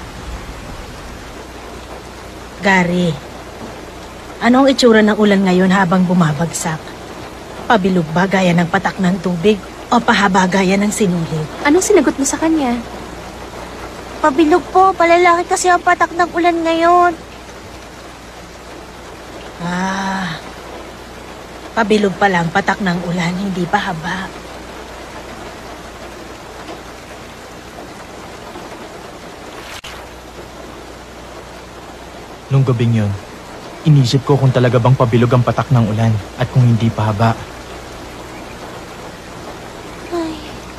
Gary, anong itsura ng ulan ngayon habang bumabagsak? Pabilog ba gaya ng patak ng tubig o pahaba gaya ng sinulid? anong sinagot mo sa kanya? Pabilog po, palalaki kasi ang patak ng ulan ngayon. Ah, pabilog pa lang patak ng ulan, hindi pa haba. Nung gabing yon, inisip ko kung talaga bang pabilog ang patak ng ulan at kung hindi pa haba. Ay,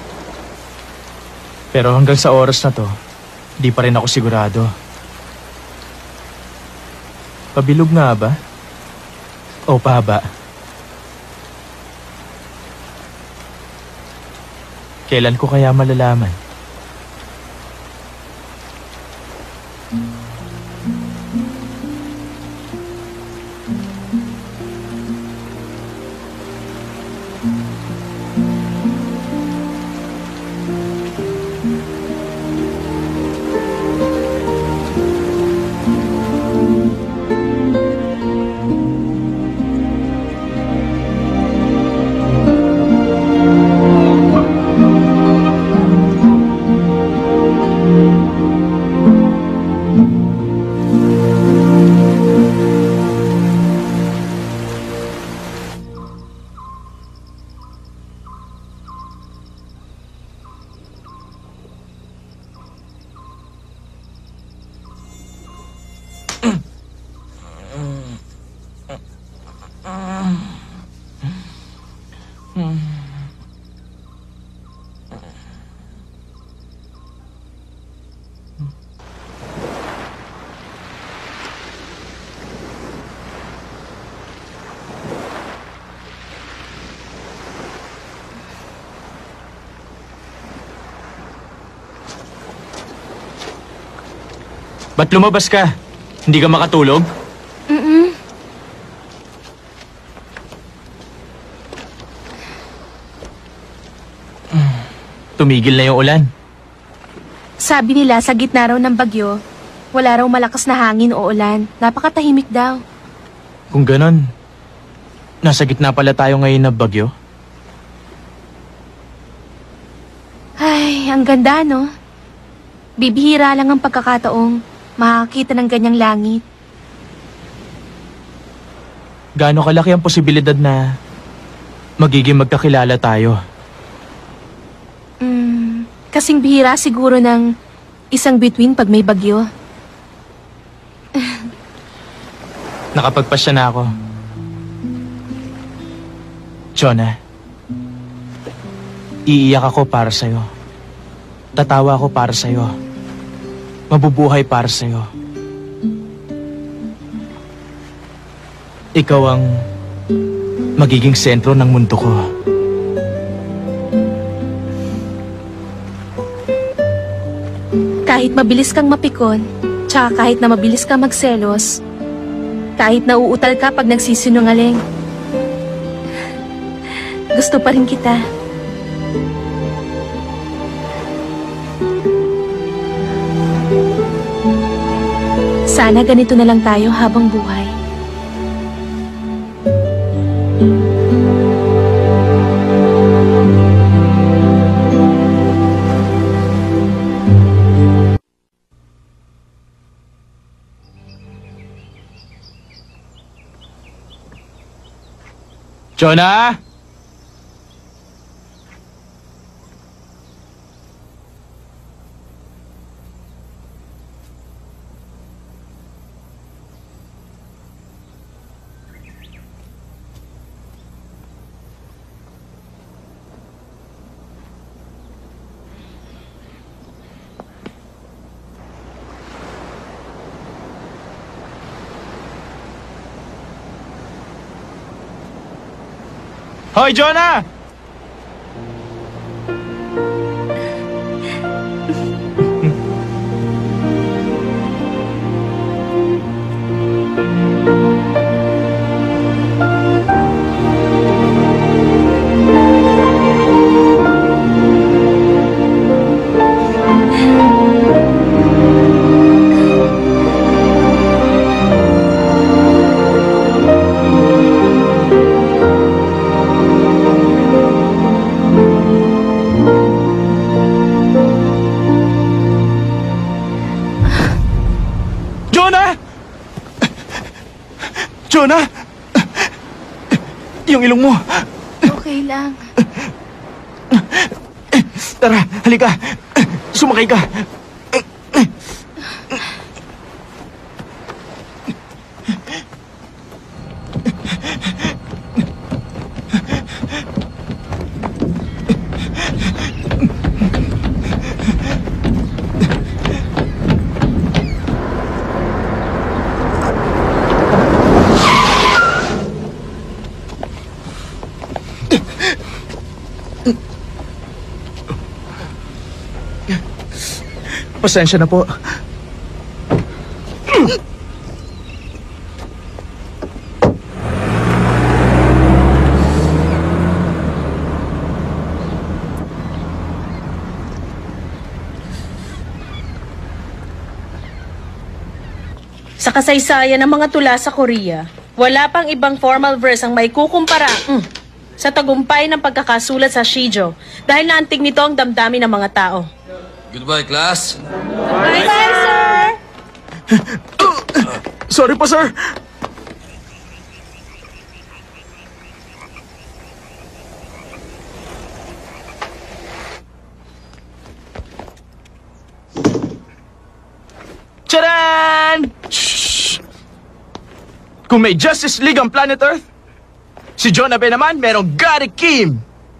Pero hanggang sa oras na to, di pa rin ako sigurado. Pabilog nga ba? O pahaba? Kailan ko kaya malalaman? Ba't lumabas ka? Hindi ka makatulog? Mm-mm. Tumigil na yung ulan. Sabi nila sa gitna raw ng bagyo, wala raw malakas na hangin o ulan. Napakatahimik daw. Kung ganon, nasa gitna pala tayo ngayon na bagyo. Ay, ang ganda, no? Bibihira lang ang pagkakataong makakita ng ganyang langit. Gaano kalaki ang posibilidad na magiging magkakilala tayo? Hmm, kasing bihira siguro ng isang bituin pag may bagyo. Nakapagpasya na ako. Jonah, iiyak ako para sa'yo. Tatawa ako para sa'yo. Mabubuhay para sa'yo. Ikaw ang magiging sentro ng mundo ko. Kahit mabilis kang mapikon, tsaka kahit na mabilis kang magselos, kahit na uutal ka pag nagsisinungaling, gusto pa rin kita. Sana ganito na lang tayo habang buhay. Jonah! Hoy, Jonah! Jonah! Yung ilong mo. Okay lang. Tara, halika. Sumakay ka. Pasensya na po. Sa kasaysayan ng mga tula sa Korea, wala pang ibang formal verse ang may kukumpara mm, sa tagumpay ng pagkakasulat sa Shijo dahil naantig nito ang damdamin ng mga tao. Goodbye, class. Bye, sir! Sorry po, sir. Tcharan! Shh! Kung may Justice League ang Planet Earth, si Jonah Ben naman merong Gary Kim.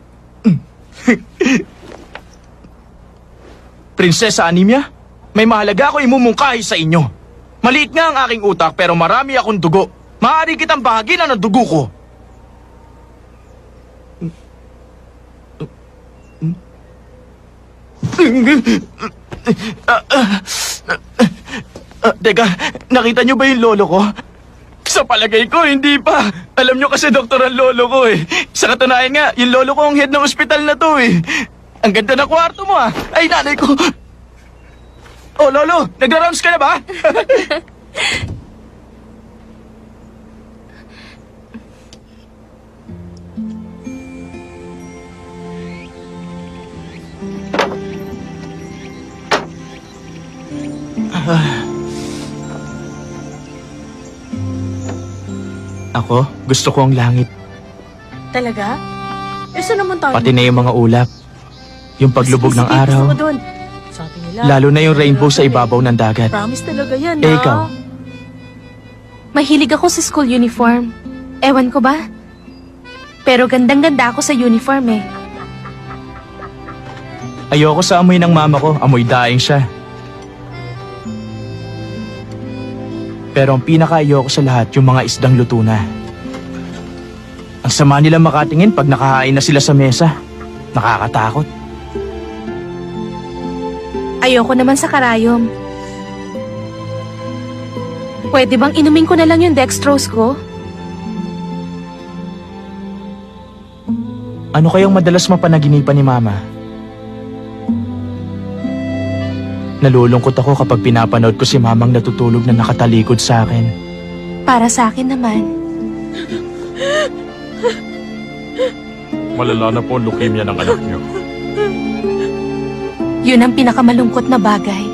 Prinsesa Anemia, may mahalaga ako imumungkahi sa inyo. Maliit nga ang aking utak pero marami akong dugo. Maaari kitang bahaginan ng dugo ko. Ah, teka, nakita niyo ba yung lolo ko? Sa palagay ko, hindi pa. Alam niyo kasi doktor ang lolo ko eh. Sa katunayan nga, yung lolo ko ang head ng ospital na to eh. Ang ganda ng kwarto mo ah. Ay, nanay ko. Oh, lolo, nagra-rounds ka na ba? Ako, gusto ko ang langit. Talaga? Eh, saan naman tayo? Pati na yung mga ulap. Yung paglubog Sige, ng sige, araw. gusto ko dun. Sabi nila, Lalo na yung rainbow sa ibabaw ng dagat. promise talaga yan, Eh, ah. ikaw? Mahilig ako sa school uniform. Ewan ko ba? Pero gandang-ganda ako sa uniform eh. Ayoko sa amoy ng mama ko. Amoy daing siya. Pero ang pinaka-ayoko sa lahat, yung mga isdang luto na. Ang sama nila makatingin pag nakahain na sila sa mesa. Nakakatakot. Ayoko naman sa karayom. Pwede bang inumin ko na lang yung dextrose ko? Ano kayang madalas mapanaginipan ni mama? Nalulungkot ako kapag pinapanood ko si mamang natutulog na nakatalikod sa akin. Para sa akin naman. Malala na po ang leukemia ng anak niyo. Yun ang pinakamalungkot na bagay.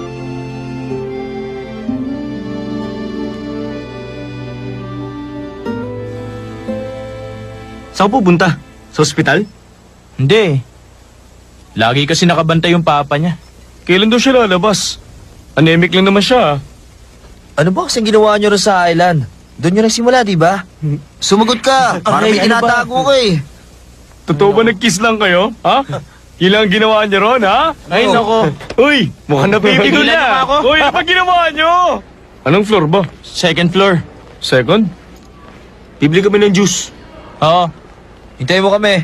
Saan pupunta? Sa ospital? Hindi. Lagi kasi nakabantay yung papa niya. Kailan daw siya lalabas? Anemic lang naman siya. Ano ba kasing ginawa nyo rin sa island? Doon nyo nagsimula, di ba? Sumagot ka! Parang may Aray, ano ba? tinatago ko eh. Totoo ba nag-kiss lang kayo? Ha? Yun lang ang ginawa niyo ron, ha? Ay, Oo. nako. Uy! Mukhang napipigil Tigilan niyo na! ba ako? Uy, ano ba ginawa niyo? Anong floor ba? Second floor. Second? Bibili kami ng juice. Oo. Hintayin mo kami.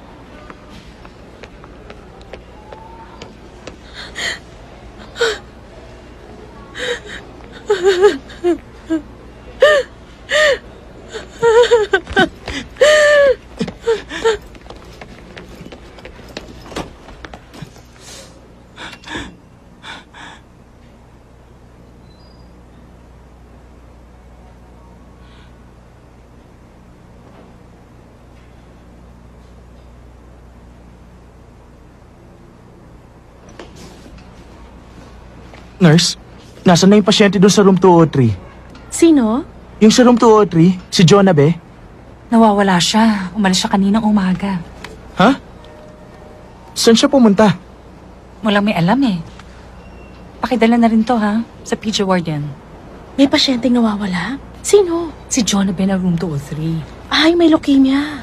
Nurse, nasaan na yung pasyente doon sa room two oh three? Sino? Yung sa room two oh three, si Jonah be? Nawawala siya. Umalis siya kaninang umaga. Ha? Saan siya pumunta? Walang may alam eh. Pakidala na rin to ha, sa P G Warden. May pasyenteng nawawala? Sino? Si John Ben ng room two oh three. Ay, may leukemia.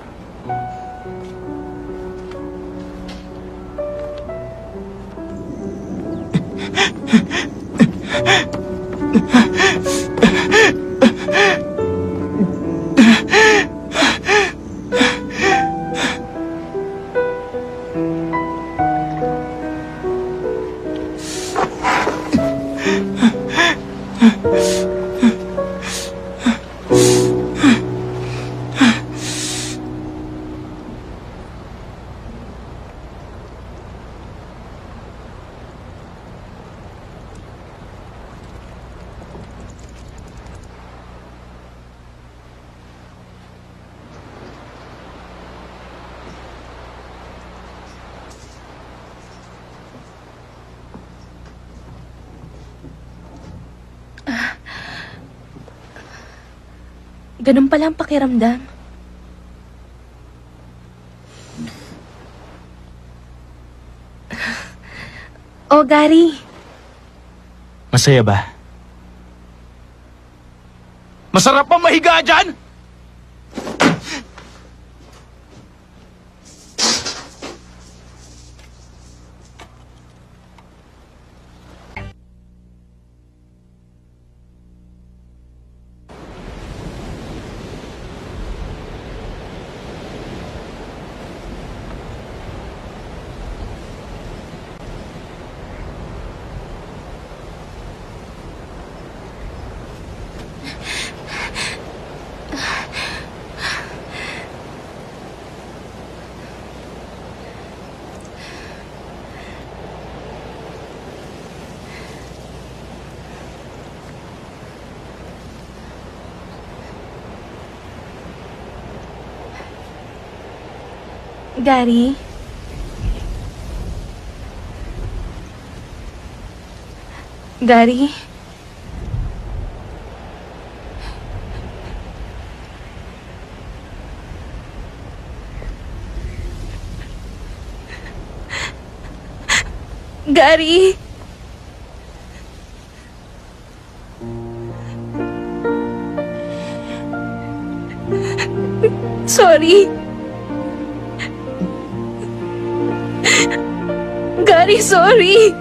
Ganun pala ang pakiramdam. Oh, Gary. Masaya ba? Masarap pa mahiga dyan? Gary? Gary? Gary? Sorry. Gary, sorry.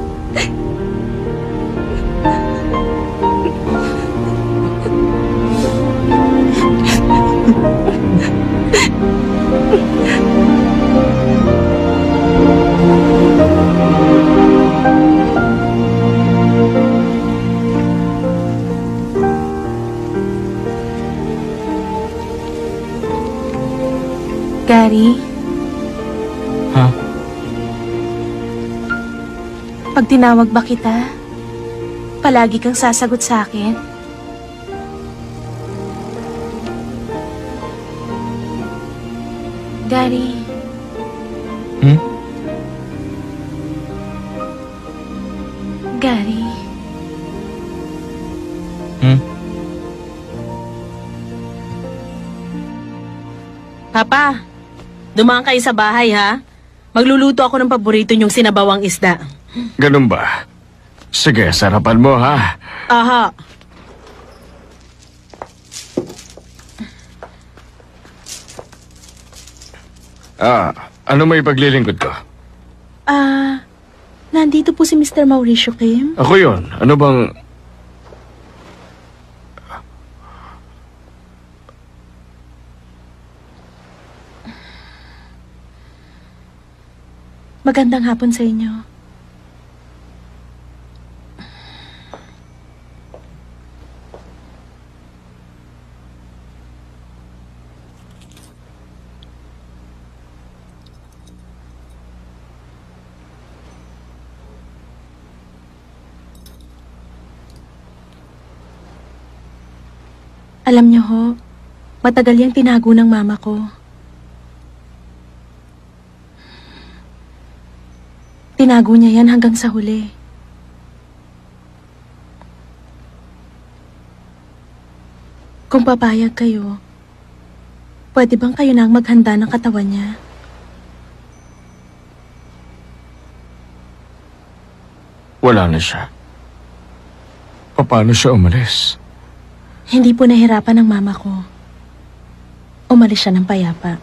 Gary? Ha? Pag tinawag ba kita, palagi kang sasagot sa akin? Gary? Hmm? Gary? Hmm? Papa, dumaan kayo sa bahay, ha? Magluluto ako ng paborito niyong sinabawang isda. Ganun ba? Sige, sarapan mo, ha? Aha. Ah, ano may paglilingkod ko? Ah, nandito po si Mister Mauricio Kim. Ako yun. Ano bang... Magandang hapon sa inyo. Alam niyo ho, matagal yang tinago ng mama ko. Tinago niya yan hanggang sa huli. Kung papayag kayo, pwede bang kayo na ang maghanda ng katawan niya? Wala na siya. Paano siya umalis? Hindi po nahirapan ng mama ko. Umalis siya ng payapa.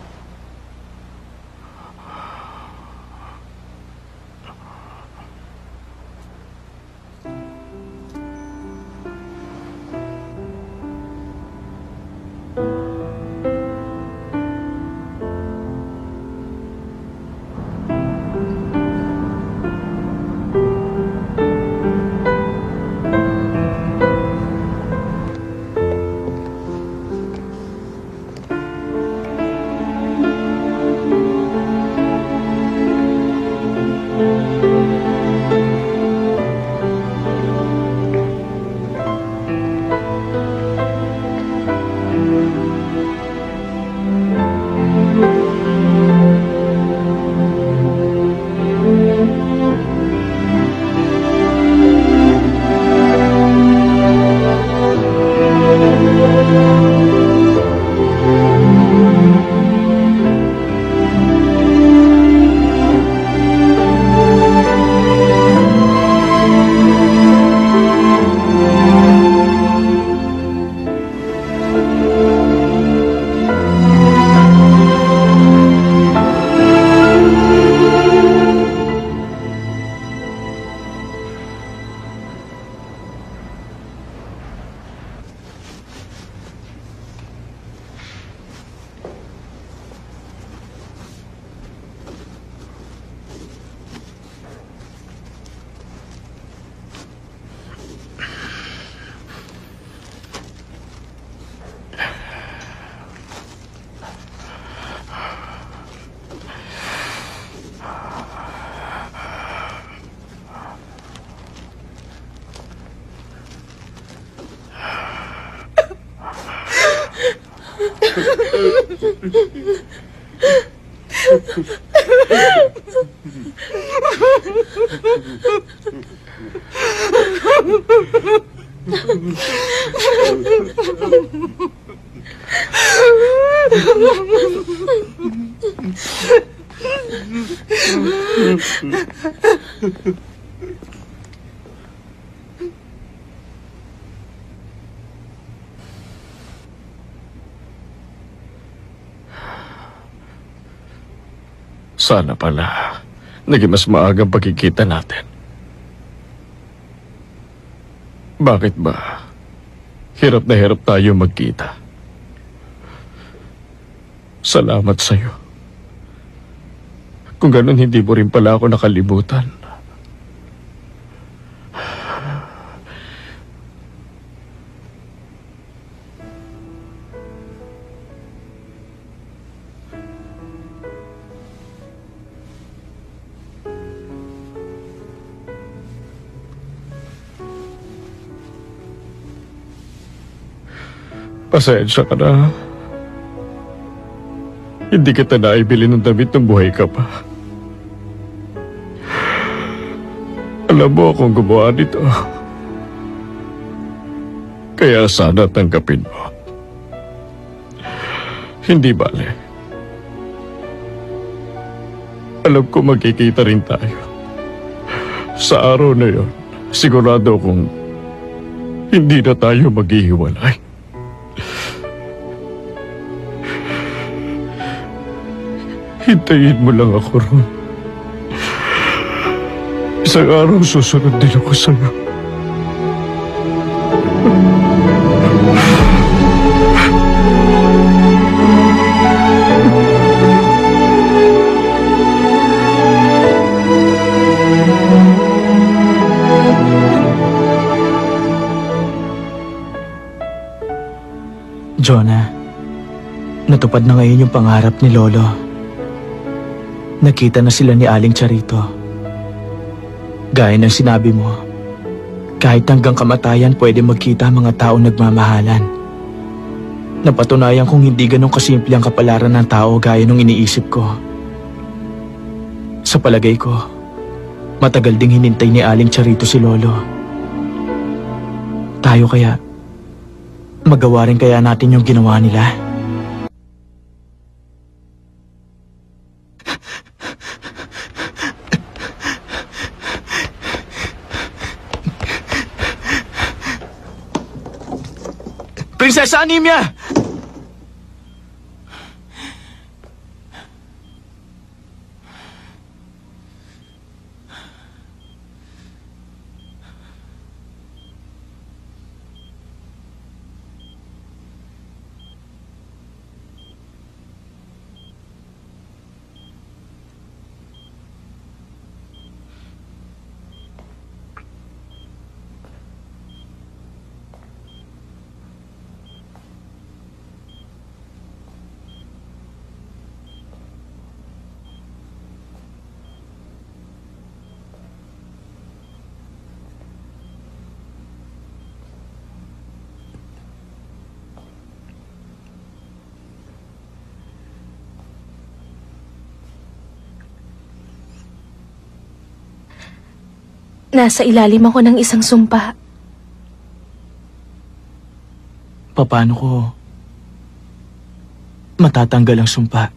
Sana pala, naging mas maagang pagkikita natin. Bakit ba? Hirap na hirap tayo magkita. Salamat sa'yo. Kung ganun, hindi mo rin pala ako nakalimutan. Pasensya ka na. Hindi kita naibili ng damit ng buhay ka pa. Alam mo akong gumawa nito. Kaya sana tanggapin mo. Hindi bale. Alam ko magkikita rin tayo. Sa araw na yon, sigurado kong hindi na tayo maghihiwalay. Hintayin mo lang ako ron. Isang araw susunod din ako sa'yo. Jonah, natupad na ngayon yung pangarap ni Lolo. Nakita na sila ni Aling Charito. Gaya ng sinabi mo, kahit hanggang kamatayan pwede magkita ang mga taong nagmamahalan. Napatunayan kong hindi ganun kasimple ang kapalaran ng tao gaya nung iniisip ko. Sa palagay ko, matagal ding hinintay ni Aling Charito si Lolo. Tayo kaya, magawa rin kaya natin yung ginawa nila? Prinsesa Anemia! Nasa ilalim ako ng isang sumpa. Paano ko matatanggal ang sumpa?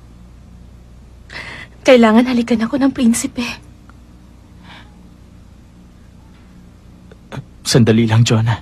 Kailangan halikan ako ng prinsipe. Sandali lang, Jonah.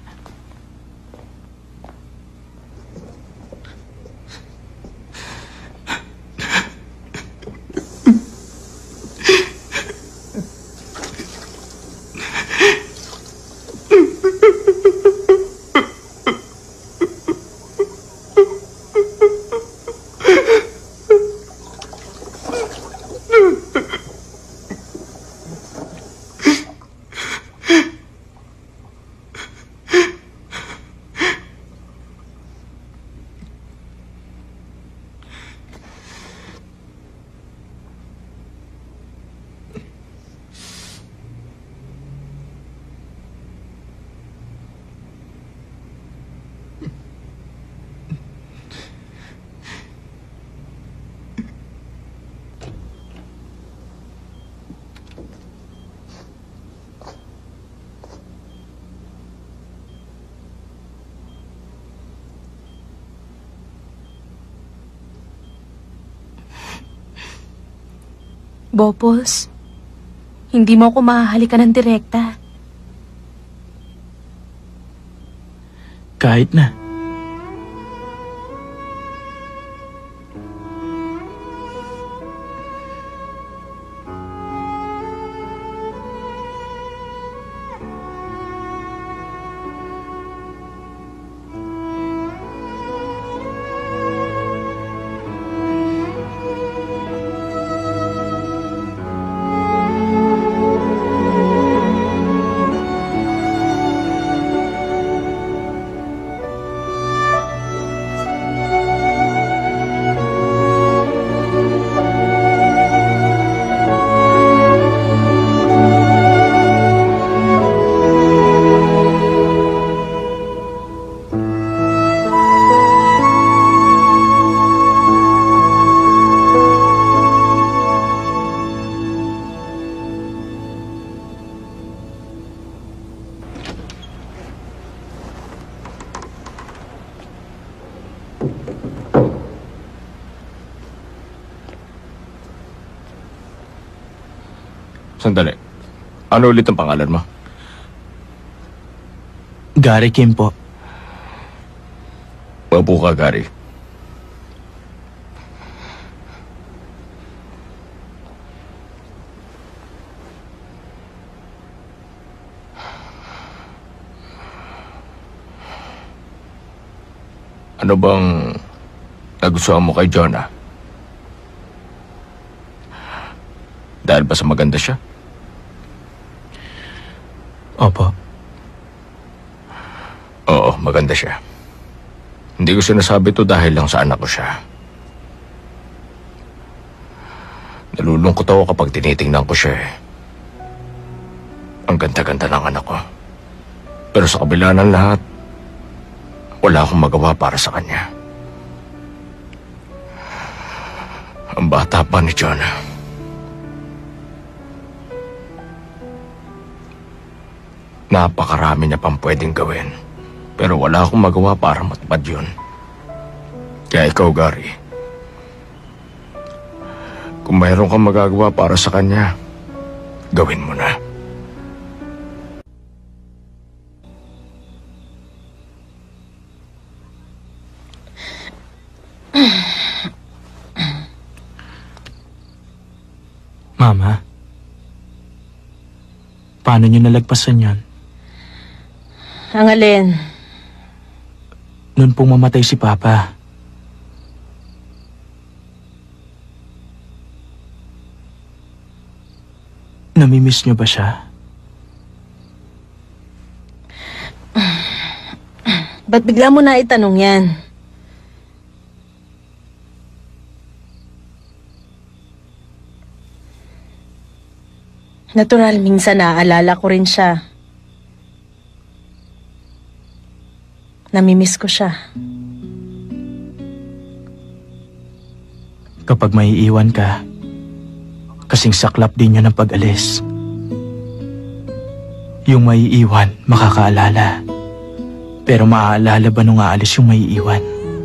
Bopos, hindi mo ako mahahalikan ng direkta. Kahit na. Sandali. Ano ulit ang pangalan mo? Gary Kim po. Mabu ka, Gary. Ano bang nagustuhan mo kay Jonah? Dahil ba sa maganda siya? Opo. Oo, maganda siya. Hindi ko sinasabi to dahil lang sa anak ko siya. Nalulungkot ako kapag tinitingnan ko siya eh. Ang ganda-ganda ng anak ko. Pero sa kabila ng lahat, wala akong magawa para sa kanya. Ang bata pa ni Jonah. Napakarami niya pang pwedeng gawin. Pero wala akong magawa para matupad yun. Kaya ikaw, Gary, kung mayroon kang magagawa para sa kanya, gawin mo na. Mama, paano niyo nalagpasan yan? Ang alin? Noon pong mamatay si Papa. Namimiss niyo ba siya? Ba't bigla mo na itanong yan? Natural, minsan naaalala ko rin siya. Namimiss ko siya. Kapag maiiwan ka, kasing saklap din yun ng pag-alis. Yung maiiwan, makakaalala. Pero maaalala ba nung aalis yung maiiwan?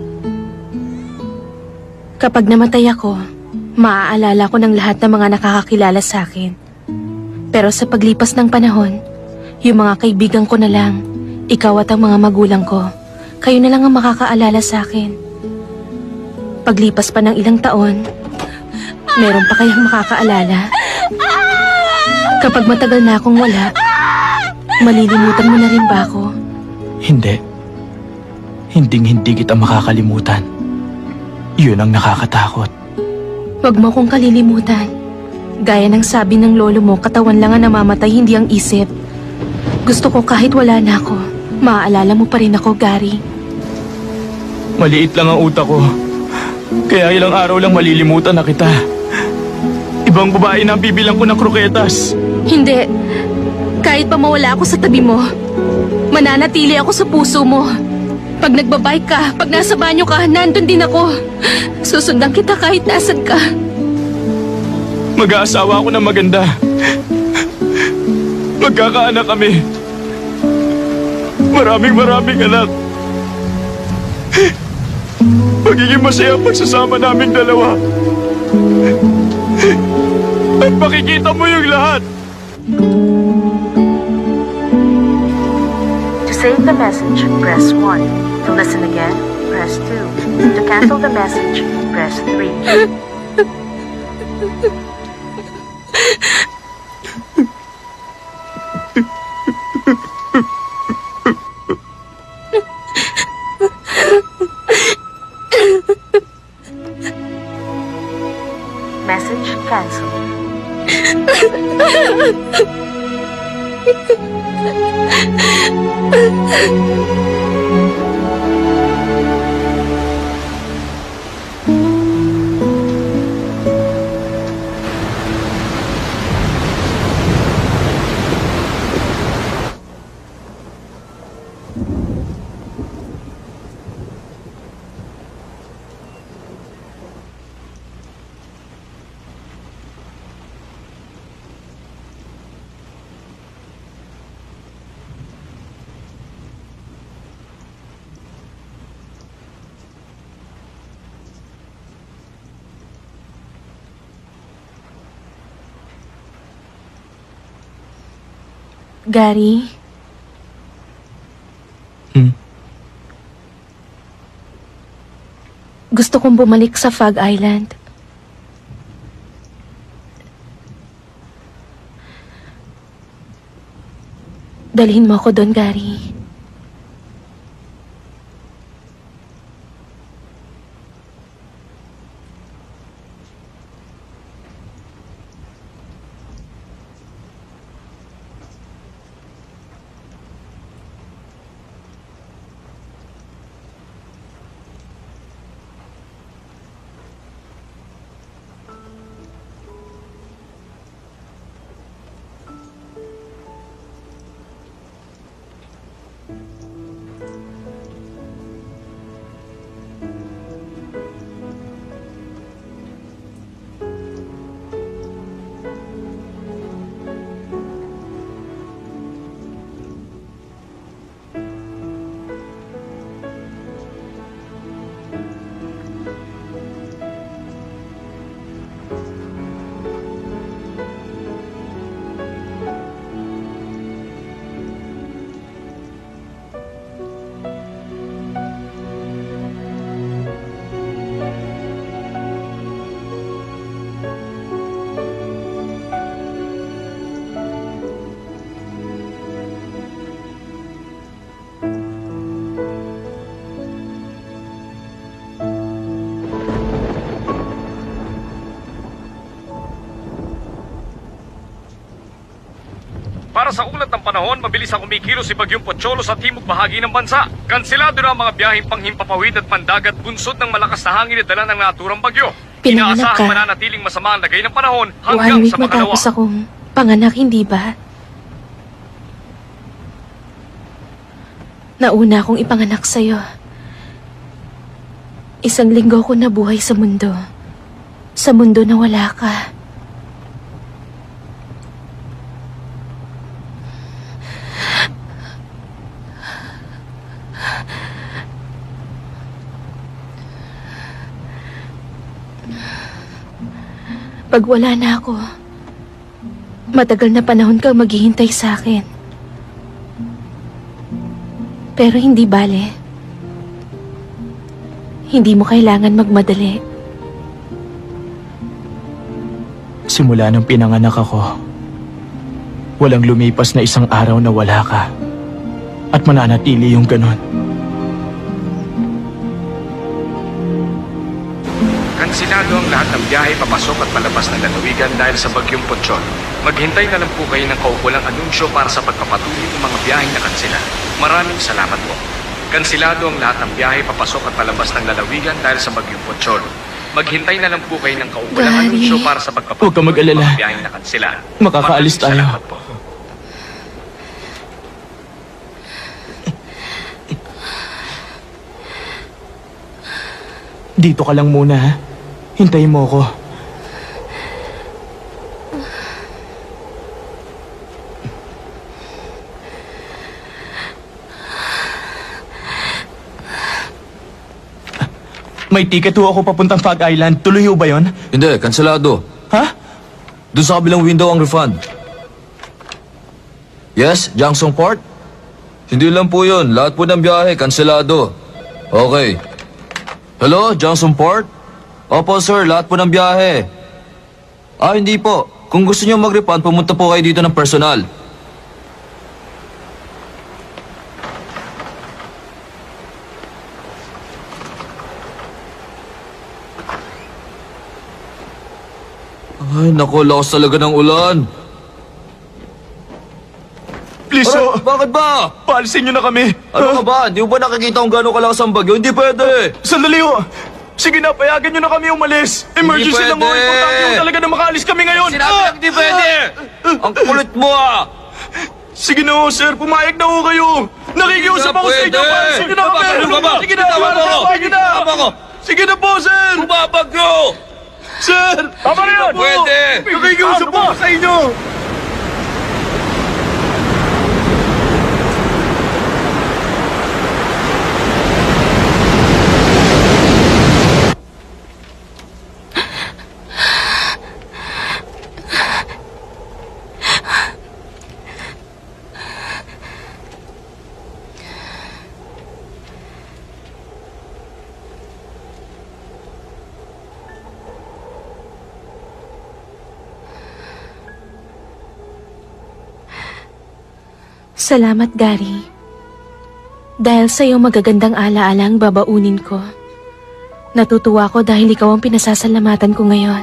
Kapag namatay ako, maaalala ko ng lahat ng mga nakakakilala sa akin. Pero sa paglipas ng panahon, yung mga kaibigan ko na lang, ikaw at ang mga magulang ko, kayo na lang ang makakaalala sa akin. Paglipas pa ng ilang taon, meron pa kayang makakaalala? Kapag matagal na akong wala, malilimutan mo na rin ba ako? Hindi. Hinding-hindi kita makakalimutan. Yun ang nakakatakot. Huwag mo akong kalilimutan. Gaya ng sabi ng lolo mo, katawan lang ang namamatay, hindi ang isip. Gusto ko kahit wala na ako, maaalala mo pa rin ako, Gary. Maliit lang ang utak ko. Kaya ilang araw lang malilimutan na kita. Ibang babae na ang bibilang ko ng kroketas. Hindi. Kahit pa mawala ako sa tabi mo, mananatili ako sa puso mo. Pag nagbabike ka, pag nasa banyo ka, nandun din ako. Susundan kita kahit nasan ka. Mag-aasawa ako ng maganda. Magkakaanak kami. Maraming maraming anak. Magiging masaya ang pagsasama naming dalawa. makikita mo yung lahat. To save the message, press one. To listen again, press two. To cancel the message, press three. Message cancelled. Gary? Hmm? Gusto kong bumalik sa Fog Island. Dalhin mo ako doon, Gary. Para sa ulat ng panahon, mabilis ang kumikilos si Bagyong Pocholo sa timog bahagi ng bansa. Kansilado na ang mga biyaheng panghimpapawid at pandagat bunsod ng malakas na hangin na dala ng naturang bagyo. Pinanganak ka. Inaasahang mananatiling masama ang lagay ng panahon One hanggang week sa makalawa. matapos akong panganak, hindi ba? Nauna akong ipanganak sa'yo. Isang linggo ko nabuhay sa mundo. Sa mundo na wala ka. Pag wala na ako, matagal na panahon kang maghihintay sa akin. Pero hindi bale. Hindi mo kailangan magmadali. Simula nung pinanganak ako, walang lumipas na isang araw na wala ka. At mananatili yung ganon. Kansilado ang lahat ng biyahe papasok at palabas ng lalawigan dahil sa Bagyong Pocholo. Maghintay na lang po kayo ng kaukulang anunsyo para sa pagpapatuloy ng mga biyaheng nakansila. Maraming salamat po. Kansilado ang lahat ng biyahe papasok at palabas ng lalawigan dahil sa Bagyong Pocholo. Maghintay na lang po kayo ng kaukulang Gary, anunsyo para sa pagpapatuloy huwag ka mag-alala. ng mga biyaheng nakansila. Makakaalis Maraming tayo. salamat po. Dito ka lang muna, ha? Hintayin mo ako. May ticket ho ako papuntang Fog Island. Tuloy ho ba yun? Hindi, kanselado. Ha? Doon sa kabilang window ang refund. Yes, Jangsong Port? Hindi lang po yun. Lahat po ng biyahe, kanselado. Okay. Hello, Jangsong Port? Opo, sir. Lahat po ng biyahe. Ah, hindi po. Kung gusto niyo mag-refund, pumunta po kayo dito ng personal. Ay, naku, lakas talaga ng ulan. Please, Aray, oh. bakit ba? Paalisin niyo na kami. Ano ka ba? Di mo ba nakikita kung gano'ng kalakas ang bagyo? Hindi pwede. Sandali ho. Sige na, payagan niyo na kami umalis. Emergency lang ho. pwede. Importante ho talaga na makaalis kami ngayon. Sinabi lang hindi pwede. Ang kulit mo ah. Sige na ho, sir. Pumayag na ho kayo. Nakikiusap ako sa inyo. Paalisin niyo na kami. Ano ba ba? Sige na, Tama mo ako. payagan niyo na. Tama ko. Sige na po, sir. Bumabagyo. Sir. Tama na yun. Pwede. Nakikiusap ako sa inyo. Salamat, Gary. Dahil sa'yo magagandang alaala ang babaunin ko. Natutuwa ko dahil ikaw ang pinasasalamatan ko ngayon.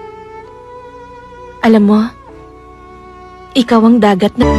Alam mo, ikaw ang dagat na...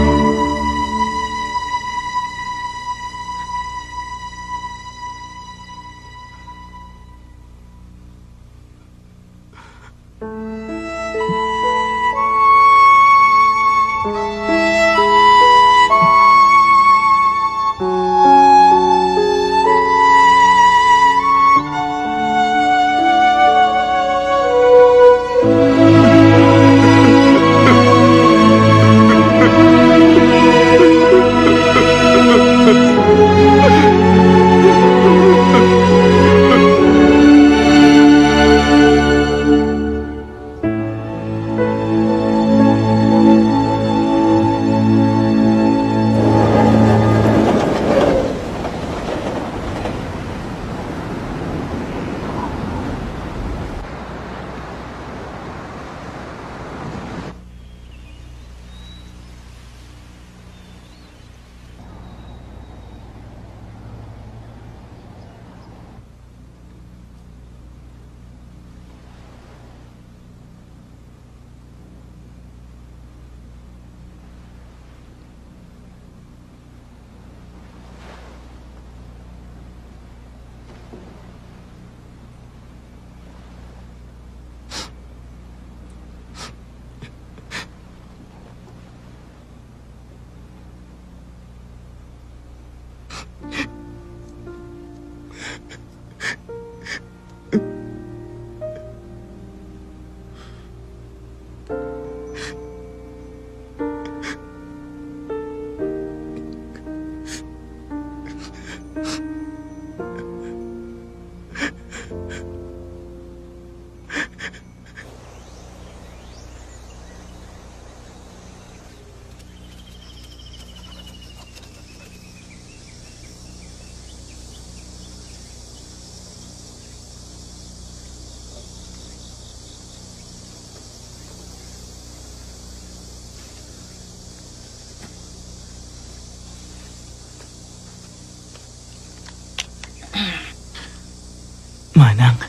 Manang.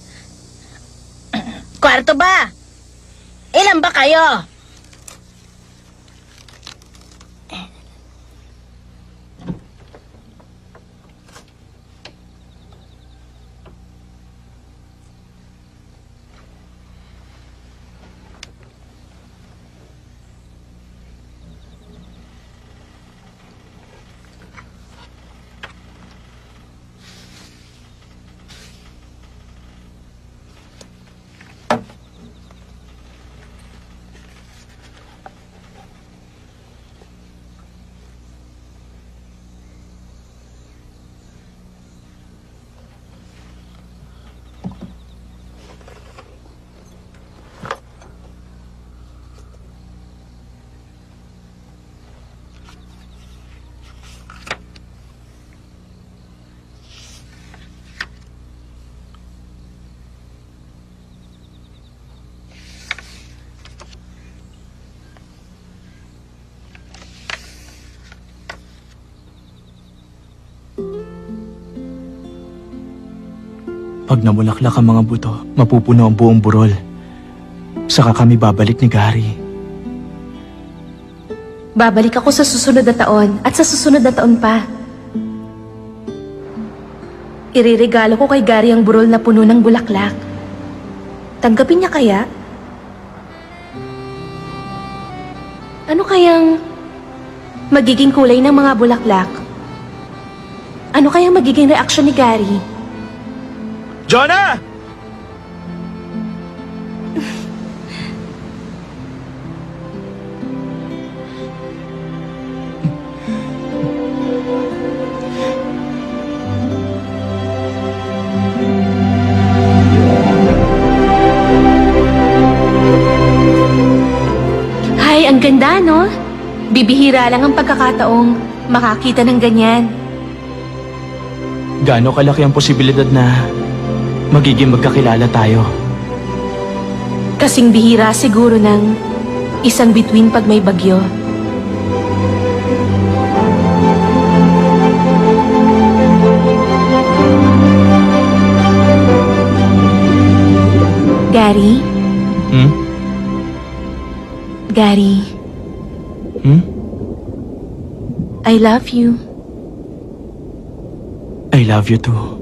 Kwarto ba? Ilan ba kayo? Pag namulaklak ang mga buto, mapupuno ang buong burol. Saka kami babalik ni Gary. Babalik ako sa susunod na taon at sa susunod na taon pa. Iririgalo ko kay Gary ang burol na puno ng bulaklak. Tanggapin niya kaya? Ano kayang magiging kulay ng mga bulaklak? Ano kayang magiging reaksyon ni Gary? Jonah! Hay, ang ganda, no? Bibihira lang ang pagkakataong makakita ng ganyan. Gaano kalaki ang posibilidad na magiging magkakilala tayo? Kasing bihira siguro ng isang bituin pag may bagyo. Gary? Hmm? Gary? Hmm? I love you. I love you too.